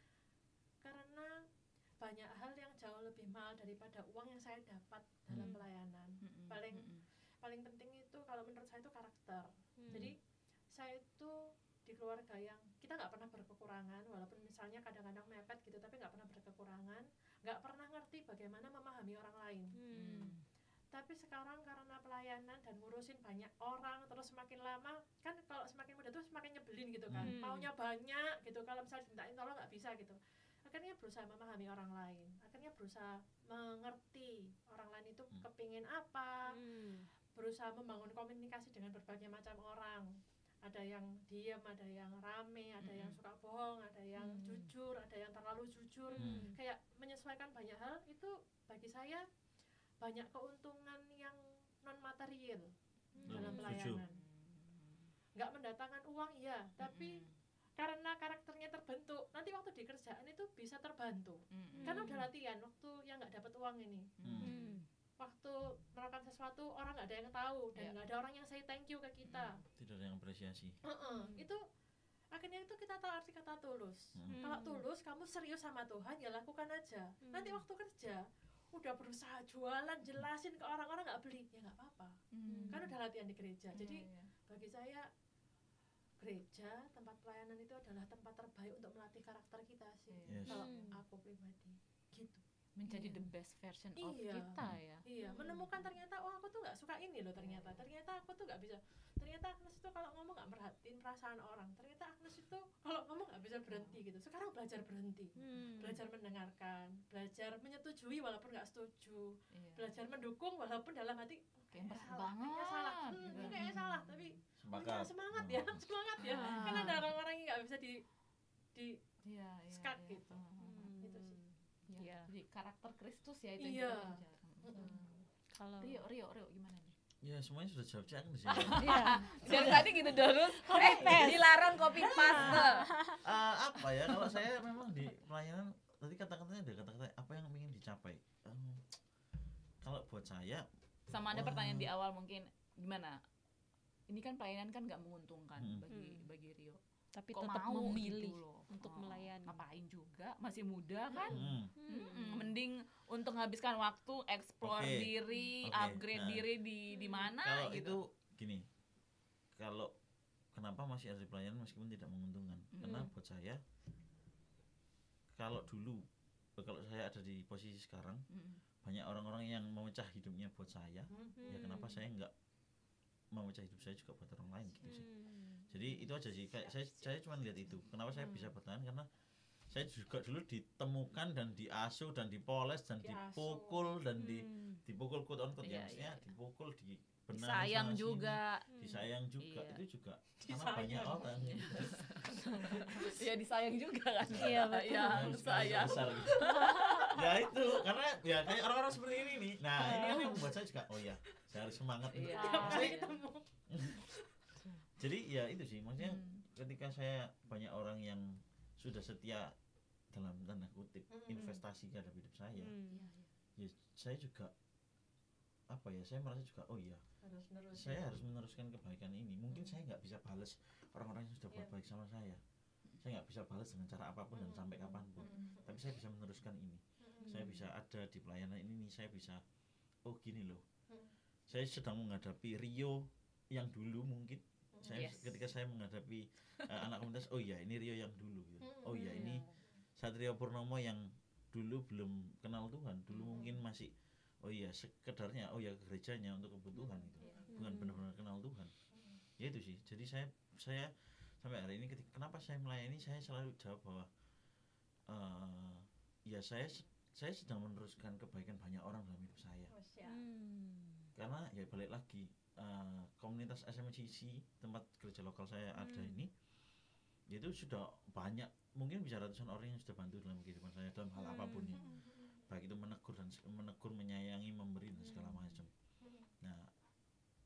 karena banyak hal yang jauh lebih mahal daripada uang yang saya dapat dalam Hmm. pelayanan. Mm-mm, Paling mm-mm. paling penting itu kalau menurut saya itu karakter. Hmm. Jadi saya itu di keluarga yang kita nggak pernah berkekurangan, walaupun misalnya kadang-kadang mepet gitu, tapi nggak pernah berkekurangan, nggak pernah ngerti bagaimana memahami orang lain. Hmm. Tapi sekarang karena pelayanan dan ngurusin banyak orang, terus semakin lama kan kalau semakin muda tuh semakin nyebelin gitu kan, Hmm. maunya banyak gitu, kalau misalnya dimintain tolong nggak bisa gitu. Akhirnya berusaha memahami orang lain, akhirnya berusaha mengerti orang lain itu Hmm. kepingin apa, Hmm. berusaha membangun komunikasi dengan berbagai macam orang. Ada yang diam, ada yang rame, ada yang Mm-mm. suka bohong, ada yang Hmm. jujur, ada yang terlalu jujur. Hmm. Kayak menyesuaikan banyak hal itu bagi saya banyak keuntungan yang non material Hmm. dalam Setuju. pelayanan. Nggak mendatangkan uang iya, tapi Mm-mm. karena karakternya terbentuk, nanti waktu di kerjaan itu bisa terbantu. Mm-mm. Karena udah latihan waktu yang nggak dapat uang ini. Hmm. Waktu melakukan sesuatu orang nggak ada yang tahu dan Iya. nggak ada orang yang say thank you ke kita. Tidak ada yang apresiasi. Heeh, itu akhirnya itu kita tahu arti kata tulus. Hmm. Kalau tulus kamu serius sama Tuhan ya lakukan aja. Hmm. Nanti waktu kerja udah berusaha jualan jelasin ke orang-orang nggak beli ya nggak apa-apa. Mm. Kan udah latihan di gereja. Jadi Iya, iya. bagi saya gereja tempat pelayanan itu adalah tempat terbaik untuk melatih karakter kita sih. Yes. Kalau Hmm. aku pribadi gitu. menjadi Iya. the best version of Iya. kita ya. Iya, Hmm. menemukan ternyata oh aku tuh nggak suka ini loh ternyata. Ternyata aku tuh nggak bisa. Ternyata Agnes itu kalau ngomong nggak merhatiin perasaan orang. Ternyata Agnes itu kalau ngomong nggak bisa berhenti gitu. Sekarang belajar berhenti, Hmm. belajar mendengarkan, belajar menyetujui walaupun nggak setuju, Iya. belajar mendukung walaupun dalam hati Kayak berat salah, banget kayaknya salah, hmm, gitu. ini kayaknya salah, tapi Sepakat. punya semangat ya, Hmm. semangat ya. Ah. Kan ada orang-orang yang nggak bisa di di Iya, iya, Skat iya. gitu. Hmm. Itu sih. Iya. Iya. Jadi karakter Kristus ya itu Iya. yang kita kejar. Mm-mm. Kalau Rio, Rio, Rio gimana nih? Ya semuanya sudah jawab Cak di sini. Iya. Dari tadi gitu terus, eh dilarang copy paste. Eh, apa ya kalau saya memang di pelayanan tadi kata-katanya ada kata-kata apa yang ingin dicapai. Em, kalau buat saya Sama ada Wah. pertanyaan di awal mungkin gimana? Ini kan pelayanan kan nggak menguntungkan Hmm. bagi Hmm. bagi Rio. tapi Kok tetap mau memilih gitu loh. untuk Oh, melayani. Ngapain juga, masih muda kan? hmm, Mm-mm, mending untuk menghabiskan waktu explore Oke. diri, Oke, upgrade nah. diri di di mana kalau gitu. itu gini, kalau kenapa masih ada di pelayanan meskipun tidak menguntungkan? Karena buat saya kalau dulu kalau saya ada di posisi sekarang Mm-mm. banyak orang-orang yang memecah hidupnya buat saya, Hmm. ya kenapa saya nggak memecah hidup saya juga buat orang lain gitu sih. Hmm. Jadi itu aja sih, kayak saya saya cuma lihat itu. Kenapa saya bisa bertahan karena saya juga dulu ditemukan dan diasuh dan dipoles dan Diasuh. dipukul dan di Hmm. dipukul quote on quote Iya, ya maksudnya iya, iya. dipukul di benar Disayang sana juga. sini, disayang juga Iya. itu juga karena Disayang. banyak orang Ya disayang juga kan. Iya, betul. Ya, yang sayang. besar gitu. Ya itu karena ya kayak orang-orang seperti ini nih. Nah ini yang membuat saya juga oh ya saya harus semangat. Iya. Kali iya. ketemu. Jadi ya itu sih maksudnya Hmm. ketika saya banyak orang yang sudah setia dalam tanda kutip Mm-mm. investasi ke dalam hidup saya, Hmm. ya saya juga apa ya saya merasa juga oh iya Harus nerusin. saya harus meneruskan kebaikan ini. Mungkin saya nggak bisa balas orang-orang yang sudah buat Iya. baik sama saya. Saya nggak bisa balas dengan cara apapun dan sampai kapanpun. Tapi saya bisa meneruskan ini. Saya bisa ada di pelayanan ini nih. Saya bisa oh gini loh. Saya sedang menghadapi Rio yang dulu mungkin. Saya Yes. ketika saya menghadapi uh, anak komunitas oh iya ini Rio yang dulu gitu. Oh iya ini Satrio Purnomo yang dulu belum kenal Tuhan. Dulu mungkin masih oh iya sekedarnya oh ya ke gerejanya untuk kebutuhan itu. Bukan benar-benar kenal Tuhan. Ya itu sih. Jadi saya saya sampai hari ini ketika kenapa saya melayani saya selalu jawab bahwa uh, ya saya saya sedang meneruskan kebaikan banyak orang dalam hidup saya. Oh, siap. Hmm. Karena ya balik lagi uh, komunitas S M C C tempat gereja lokal saya ada ini itu sudah banyak mungkin bisa ratusan orang yang sudah bantu dalam kehidupan saya dalam hal apapun ya baik itu menegur dan menegur menyayangi memberi dan segala macam.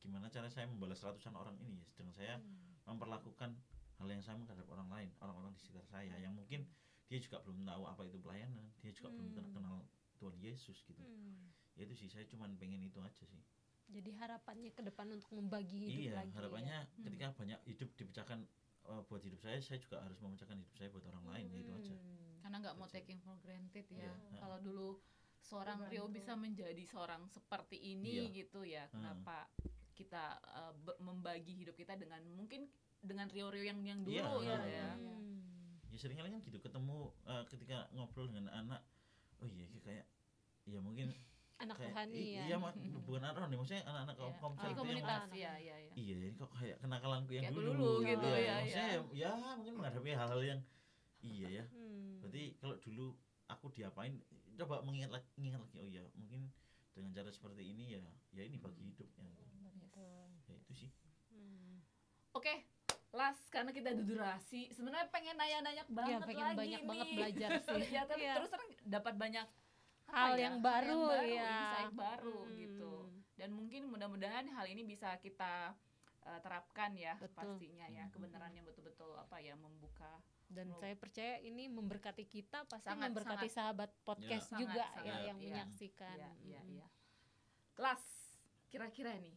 gimana cara saya membalas ratusan orang ini ya, sedang saya hmm. memperlakukan hal yang sama terhadap orang lain, orang-orang di sekitar saya yang mungkin dia juga belum tahu apa itu pelayanan, dia juga hmm. belum kenal Tuhan Yesus gitu. Hmm. Ya itu sih, saya cuma pengen itu aja sih. Jadi harapannya ke depan untuk membagi hidup iya, lagi. Iya, harapannya ya? ketika hmm. banyak hidup dipecahkan uh, buat hidup saya, saya juga harus memecahkan hidup saya buat orang hmm. lain, ya itu aja. Karena nggak mau taking for granted ya. Iya. Kalau dulu seorang Rio bisa menjadi seorang seperti ini iya. gitu ya, kenapa hmm. kita uh, be- membagi hidup kita dengan mungkin dengan Rio-Rio yang yang dulu iya, gitu iya. ya. Hmm. Ya seringkali kan gitu ketemu uh, ketika ngobrol dengan anak, oh iya kayak ya mungkin anak kayak, rohani i- ya. Iya, bukan anak rohani, maksudnya anak-anak yeah. komsel oh, itu komunitas yang ya, ya, ya. Iya, ini kok kayak kenakalanku yang kayak dulu, dulu gitu ya. ya. Maksudnya ya. ya, ya mungkin menghadapi hal-hal yang iya ya. Hmm. Berarti kalau dulu aku diapain, coba mengingat lagi, ingat lagi, oh iya, mungkin dengan cara seperti ini ya, ya ini bagi hidupnya. Yes. Ya itu sih. Hmm. Oke. Okay. Las, karena kita ada durasi, sebenarnya pengen nanya-nanya banget ya, pengen lagi banyak nih. banget belajar sih. ya, tapi ya. terus terang dapat banyak hal ya, yang baru, hal yang baru ya. insight baru hmm. gitu. Dan mungkin mudah-mudahan hal ini bisa kita uh, terapkan ya. Betul. Pastinya ya, kebenaran yang betul-betul apa ya, membuka. Dan saya percaya ini memberkati kita, pasti sangat, memberkati sangat, sahabat podcast ya, juga sangat, ya sangat, yang ya, menyaksikan. Ya, ya, ya. Kelas, kira-kira nih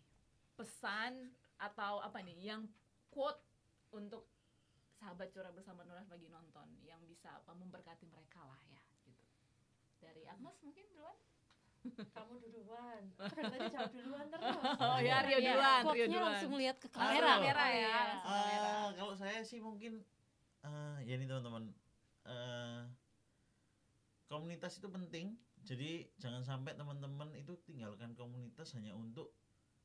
pesan atau apa nih yang quote untuk sahabat curhat bersama Nulife bagi nonton yang bisa apa memberkati mereka lah ya gitu. Dari Agnes mungkin duluan. Kamu duluan. Aku dari tadi jawab duluan terus. Oh ya, Rio duluan. Rio duluan. langsung lihat ke kamera. Kamera ya. Uh, kalau saya sih mungkin uh, ya ini teman-teman, uh, komunitas itu penting. Jadi jangan sampai teman-teman itu tinggalkan komunitas hanya untuk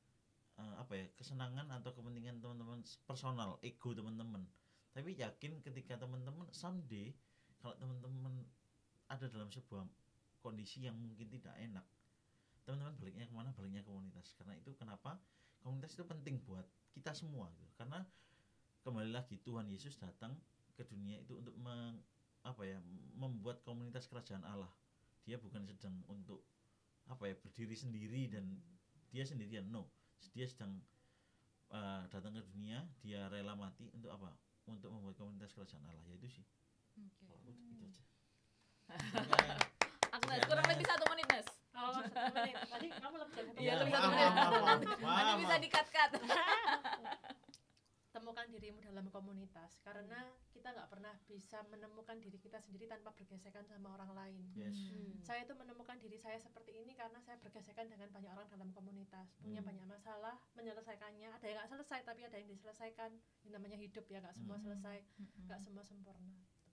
uh, apa ya, kesenangan atau kepentingan teman-teman personal, ego teman-teman. Tapi yakin ketika teman-teman someday kalau teman-teman ada dalam sebuah kondisi yang mungkin tidak enak, teman-teman baliknya kemana? Baliknya komunitas. Karena itu kenapa komunitas itu penting buat kita semua gitu. Karena kembali lagi Tuhan Yesus datang ke dunia itu untuk meng, apa ya, membuat komunitas kerajaan Allah. Dia bukan sedang untuk apa ya, berdiri sendiri dan dia sendirian, no. Dia sedang uh, datang ke dunia, dia rela mati untuk apa? Untuk membuat komunitas kerajaan Allah, ya itu sih. Oke. Okay. Oh, itu aja. Agnes, kurang lebih satu menit, Nes. Oh, satu menit. Tadi kamu lebih dari satu Iya, menit. lebih satu menit. Nanti bisa di-cut-cut. Temukan dirimu dalam komunitas, karena kita nggak pernah bisa menemukan diri kita sendiri tanpa bergesekan sama orang lain. Yes. Hmm. Saya itu menemukan diri saya seperti ini karena saya bergesekan dengan banyak orang dalam komunitas, punya hmm. banyak masalah, menyelesaikannya. Ada yang nggak selesai, tapi ada yang diselesaikan. Ini namanya hidup ya, nggak semua hmm. selesai, nggak hmm. semua sempurna.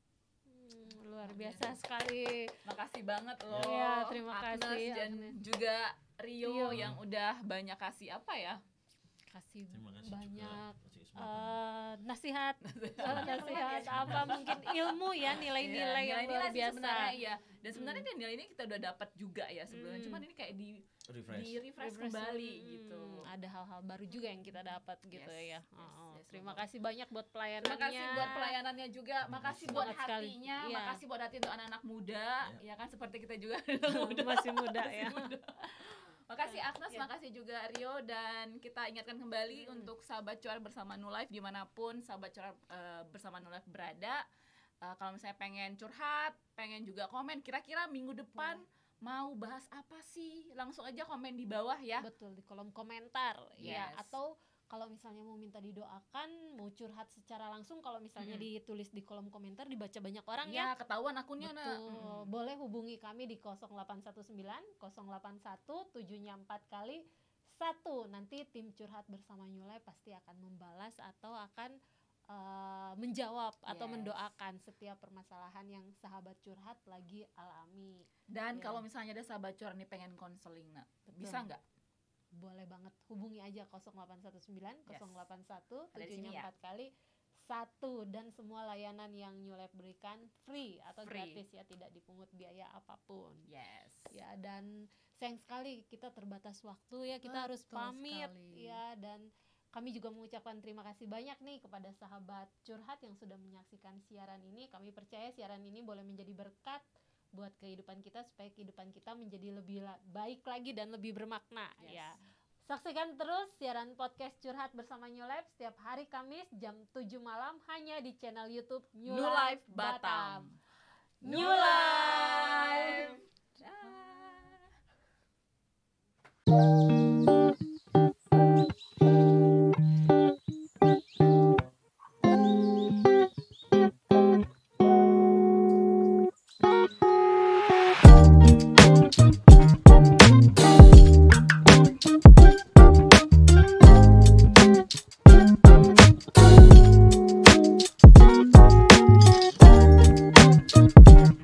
Hmm, luar biasa sekali. Makasih banget loh. Ya, terima Agnes kasih dan Agnes. juga Rio, Rio yang udah banyak kasih apa ya? Kasih, kasih banyak juga, uh, nasihat, uh, nasihat apa mungkin ilmu ya, nilai-nilai ya, yang luar biasa. Ya. Dan sebenarnya hmm. nilai ini kita udah dapat juga ya sebelumnya, hmm. cuman ini kayak di refresh, di refresh, refresh kembali hmm. gitu. Ada hal-hal baru juga yang kita dapat gitu yes, ya. Yes, oh, yes, terima betul. kasih banyak buat pelayanannya. Terima kasih buat pelayanannya juga. Makasih buat hatinya, ya. makasih buat hati untuk anak-anak muda, ya, ya kan seperti kita juga muda. Masih muda ya. Muda. Makasih Agnes, yeah. makasih juga Rio, dan kita ingatkan kembali hmm. untuk sahabat curhat bersama Nulife dimanapun sahabat curhat uh, bersama Nulife berada. Uh, kalau misalnya pengen curhat, pengen juga komen, kira-kira minggu depan hmm. mau bahas apa sih? Langsung aja komen di bawah ya. Betul, di kolom komentar yes. ya. Atau kalau misalnya mau minta didoakan, mau curhat secara langsung, kalau misalnya hmm. ditulis di kolom komentar dibaca banyak orang ya, ya ketahuan akunnya. Betul. Nah. Boleh hubungi kami di nol delapan satu sembilan nol delapan satu tujuh empat kali satu. Nanti tim curhat bersama Nulife pasti akan membalas atau akan uh, menjawab yes. atau mendoakan setiap permasalahan yang sahabat curhat lagi alami. Dan ya. Kalau misalnya ada sahabat curhat nih pengen konseling, nah, bisa nggak? Boleh banget, hubungi aja nol delapan satu sembilan nol delapan satu tujuh empat ya? kali satu. Dan semua layanan yang Nulife berikan free atau free. gratis ya, tidak dipungut biaya apapun. Yes. Ya, dan sayang sekali kita terbatas waktu ya, kita Betul harus pamit sekali. Ya, dan kami juga mengucapkan terima kasih banyak nih kepada sahabat curhat yang sudah menyaksikan siaran ini. Kami percaya siaran ini boleh menjadi berkat buat kehidupan kita, supaya kehidupan kita menjadi lebih baik lagi dan lebih bermakna yes. ya. Saksikan terus siaran podcast Curhat bersama New Life setiap hari Kamis jam tujuh malam hanya di channel YouTube New, New Life Life Batam. New Life. Dah.